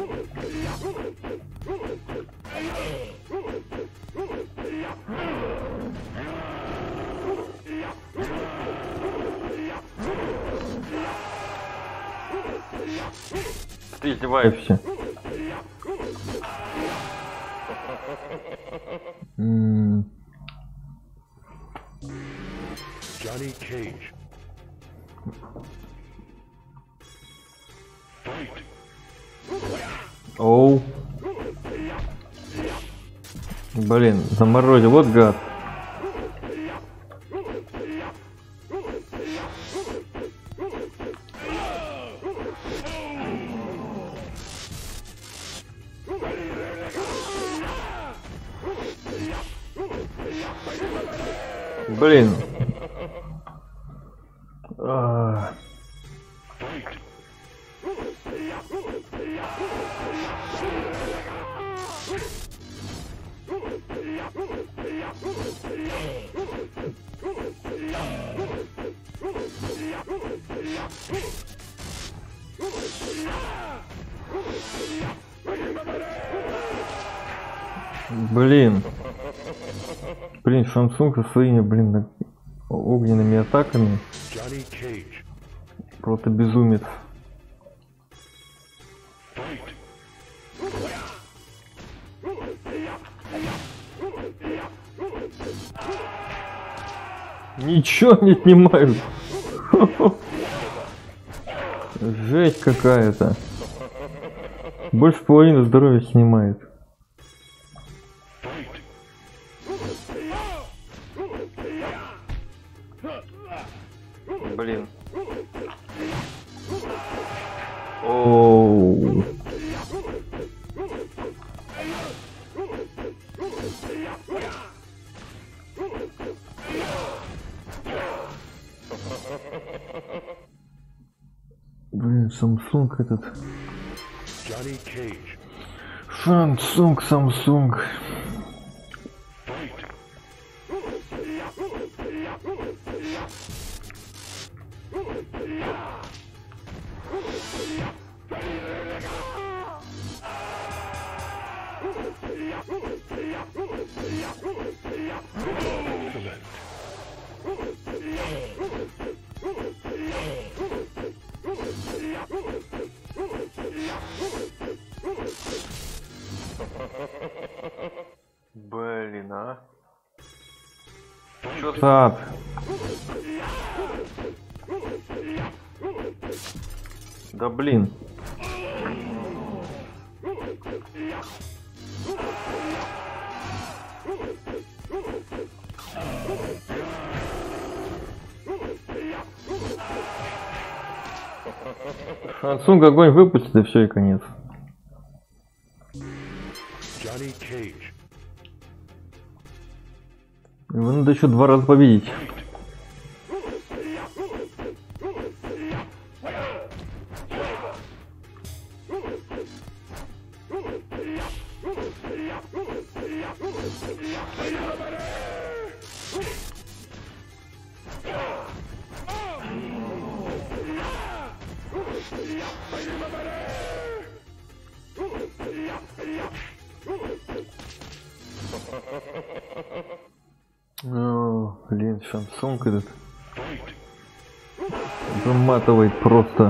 Ты издеваешься. М. Johnny Cage. Fight. Оу. Блин, заморозил, вот гад. Блин. А. Блин. Блин, Шансунг со своими, блин, огненными атаками. Johnny Cage. Просто безумец. Ничего не снимают. Жесть какая-то. Больше половины здоровья снимает. Блин. Оу. Блин, Samsung этот. Johnny Cage. Samsung, Samsung. Блин, а? Чё так? Да блин. Шансунг огонь выпустит, и все, и конец. Johnny Cage. Его надо еще два раза победить. О, блин, Шансунг этот выматывает просто.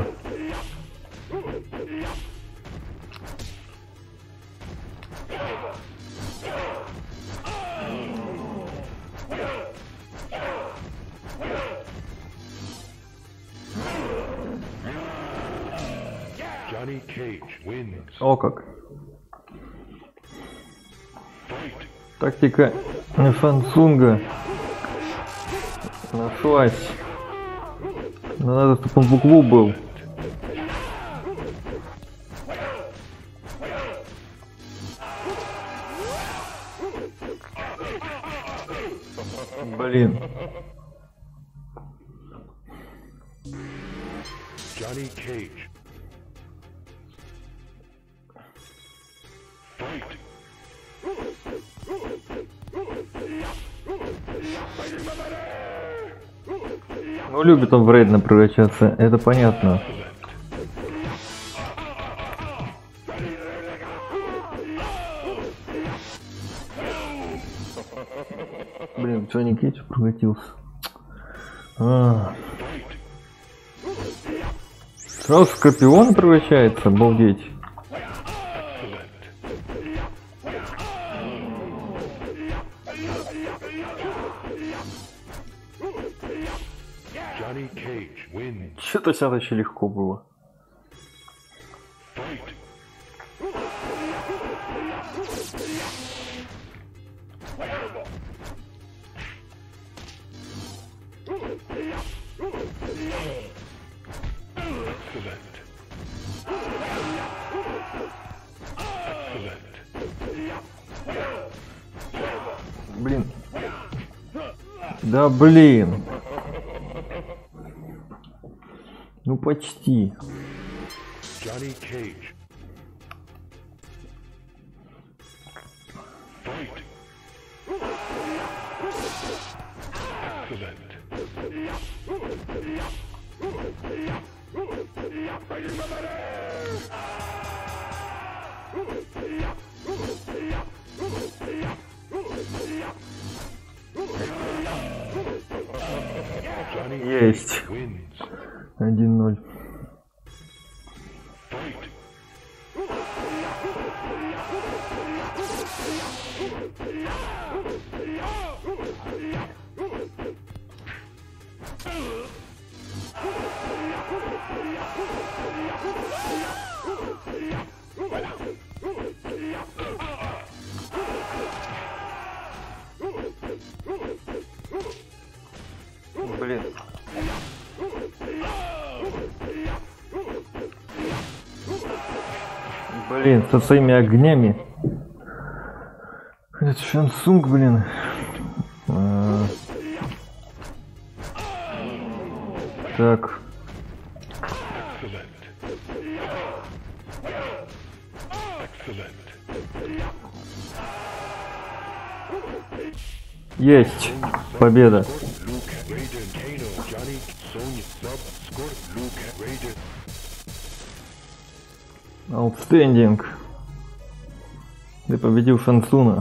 Johnny Cage wins. О как. Тактика Шансунга нашлась. Но надо, чтобы он в углу был. Блин. Johnny Cage. Ну, любит он в Рейдена превращаться, это понятно. Блин, Джонни Кейдж прокатился. А. Сразу в Скорпион превращается, обалдеть. Johnny Cage wins. Что-то сейчас еще легко было. Excellent. Excellent. Блин. Да блин. Ну почти. Johnny Cage. Fight. Excellent. Johnny Есть. wins. один ноль. Fight. Блин. Блин, со своими огнями. Это Шан Цунг, блин. А... Так. Excellent. Excellent. Есть. Победа. Luke, Raiden, Kano, Johnny, Sonya, Sub, Scorp, Luke, Raiden. Outstanding. Ты победил Шан Цуна.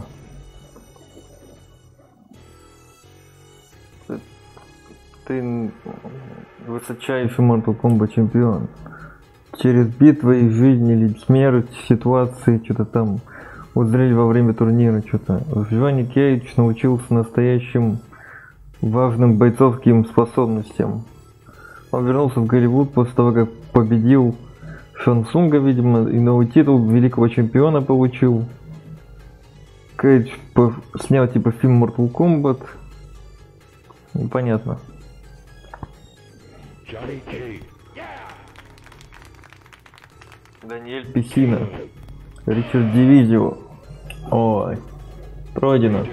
Ты, ты высочайший Mortal Kombat чемпион. Через битвы и жизнь или смерть, ситуации, что-то там узрели во время турнира, что-то. Джонни Кейдж научился настоящим важным бойцовским способностям. Он вернулся в Голливуд после того, как победил Шан Цунга, видимо, и новый титул великого чемпиона получил. Кейдж снял типа фильм Mortal Kombat. Непонятно. Johnny Cage. Даниэль Песина. Ричард Дивизио. Ой. Пройдено.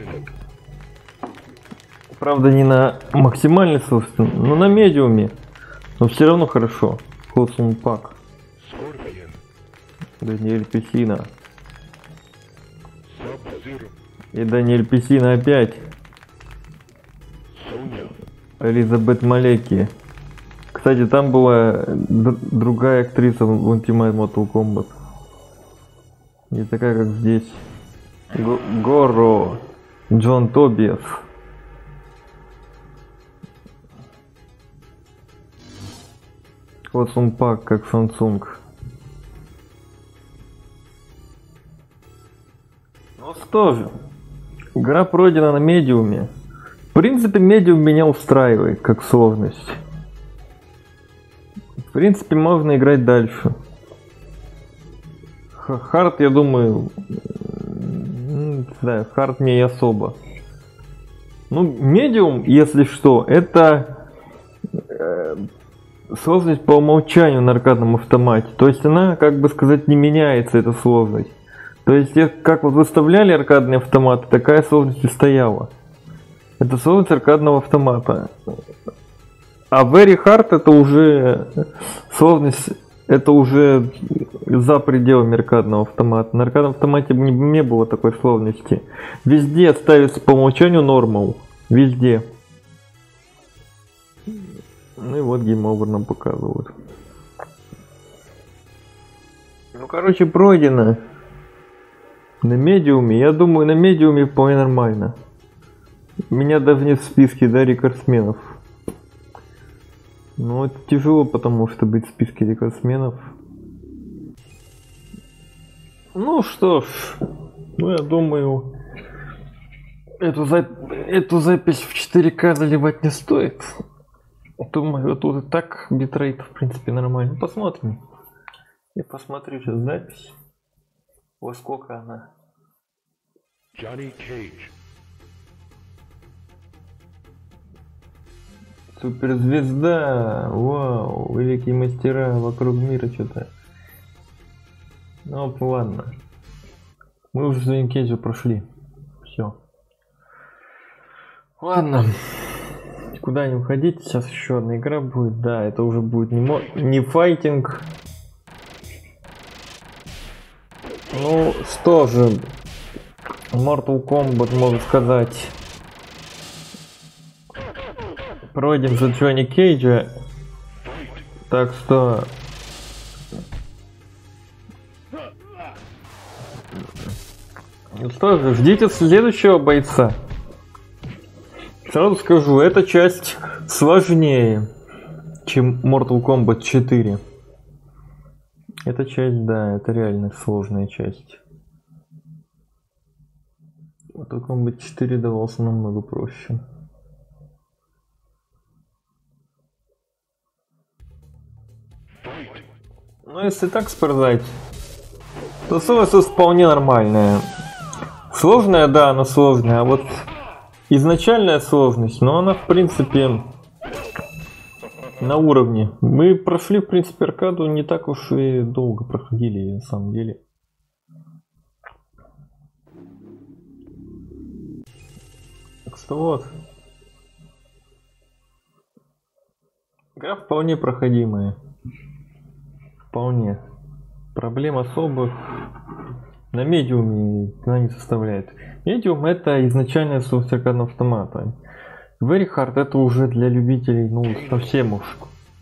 Правда, не на максимальной собственно, но на медиуме. Но все равно хорошо. Хосун Пак. Scorpion. Даниэль Песина. Sub-Zero. И Даниэль Песина опять. Sonya. Элизабет Малеки. Кстати, там была д- другая актриса в Ultimate Mortal Kombat. Не такая, как здесь. Го- Горо. Джон Тобиас. Хосун Пак, как Шан Цунг. Ну что же. Игра пройдена на медиуме. В принципе, медиум меня устраивает, как сложность. В принципе, можно играть дальше. Х- Хард, я думаю... м, Да, хард мне и особо. Ну, медиум, если что, это э, сложность по умолчанию на аркадном автомате. То есть она, как бы сказать, не меняется, эта сложность. То есть, я- как вот выставляли аркадные автоматы, такая сложность и стояла. Это сложность аркадного автомата. А Very Hard это уже сложность, это уже за пределами аркадного автомата. На аркадном автомате не, не было такой сложности. Везде ставится по умолчанию нормал. Везде. Ну и вот Game Over нам показывают. Ну короче, пройдено. На медиуме, я думаю, на медиуме вполне нормально. Меня даже нет в списке, да, рекордсменов. Ну, это тяжело, потому что быть в списке рекордсменов. Ну что ж, ну я думаю, эту, зап- эту запись в четыре ка заливать не стоит. Думаю, тут и так битрейт в принципе нормально. Посмотрим. Я посмотрю сейчас запись. Во сколько она. Johnny Cage. Суперзвезда, вау, великие мастера вокруг мира что-то. Ну ладно. Мы уже Джонни Кейджа прошли. Все. Ладно. никуда не уходить. Сейчас еще одна игра будет. Да, это уже будет не, мо... не файтинг. Ну, что же, Mortal Kombat, можно сказать. Пройдем за Джонни Кейджа. Так что... Ну что же, ждите следующего бойца. Сразу скажу, эта часть сложнее, чем Mortal Kombat четыре. Эта часть, да, это реально сложная часть. Mortal Kombat четыре давался намного проще. Ну, если так сказать, то сложность вполне нормальная. Сложная, да, она сложная, а вот изначальная сложность, но она, в принципе, на уровне. Мы прошли, в принципе, аркаду не так уж и долго проходили ее, на самом деле. Так что вот. Игра вполне проходимая. Вполне. Проблем особых на медиуме она не составляет. Медиум это изначальная сложность аркадного автомата. Very Hard это уже для любителей, ну, совсем уж.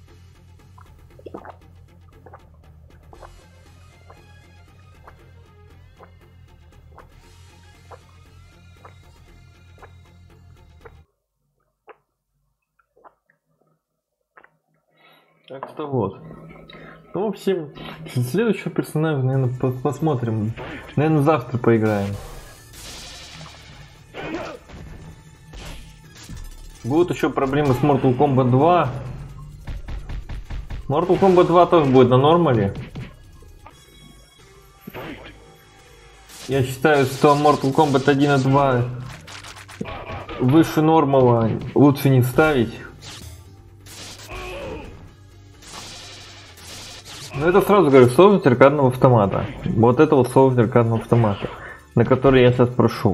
Так что вот. Ну, в общем, следующего персонажа, наверное, посмотрим. Наверное, завтра поиграем. Будут еще проблемы с Mortal Kombat два. Mortal Kombat два тоже будет на нормале. Я считаю, что Mortal Kombat один и два выше нормала лучше не ставить. Но это сразу говорю, сложность аркадного автомата. Вот это вот сложность аркадного автомата, на который я сейчас прошел.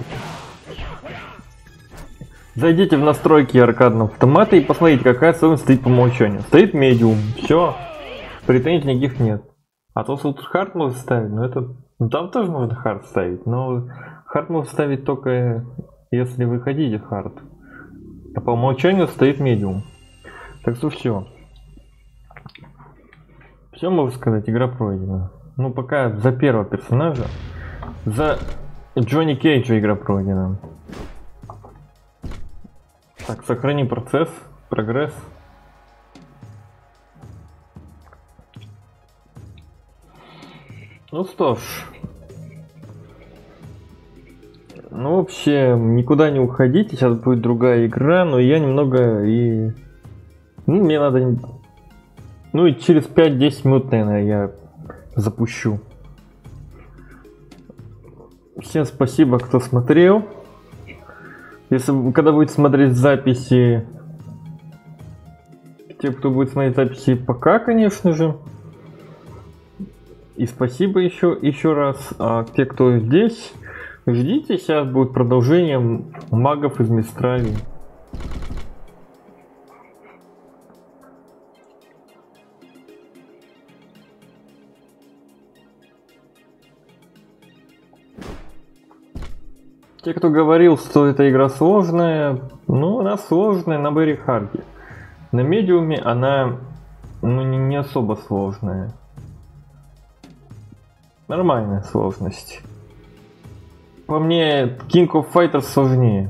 Зайдите в настройки аркадного автомата и посмотрите, какая сложность стоит по умолчанию. Стоит медиум, все, претензий никаких нет. А то Super Hard можно ставить, но это... Ну, там тоже можно Hard ставить, но Hard можно ставить только если вы хотите Hard. А по умолчанию стоит медиум. Так что все. Все могу сказать, игра пройдена. Ну, пока за первого персонажа. За Джонни Кейджа игра пройдена. Так, сохрани процесс, прогресс. Ну что ж. Ну, вообще, никуда не уходите. Сейчас будет другая игра, но я немного и... Ну, мне надо... Ну и через пять-десять минут, наверное, я запущу. Всем спасибо, кто смотрел. Если когда будете смотреть записи, те, кто будет смотреть записи, пока, конечно же. И спасибо еще, еще раз. А те, кто здесь, ждите, сейчас будет продолжение магов из Мистралии. Те, кто говорил, что эта игра сложная, ну, она сложная на Very Hard. На медиуме она, ну, не, не особо сложная. Нормальная сложность. По мне, King of Fighters сложнее.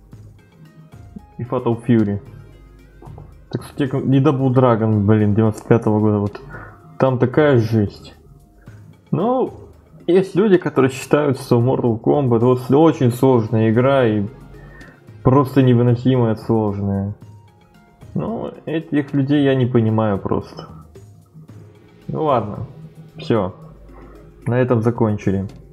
И Fatal Fury. Так что и Double Dragon, блин, девяносто пятого года, вот. Там такая жесть. Ну... Есть люди, которые считают, что Mortal Kombat вот очень сложная игра и просто невыносимая сложная. Ну, этих людей я не понимаю просто. Ну ладно, все, на этом закончили.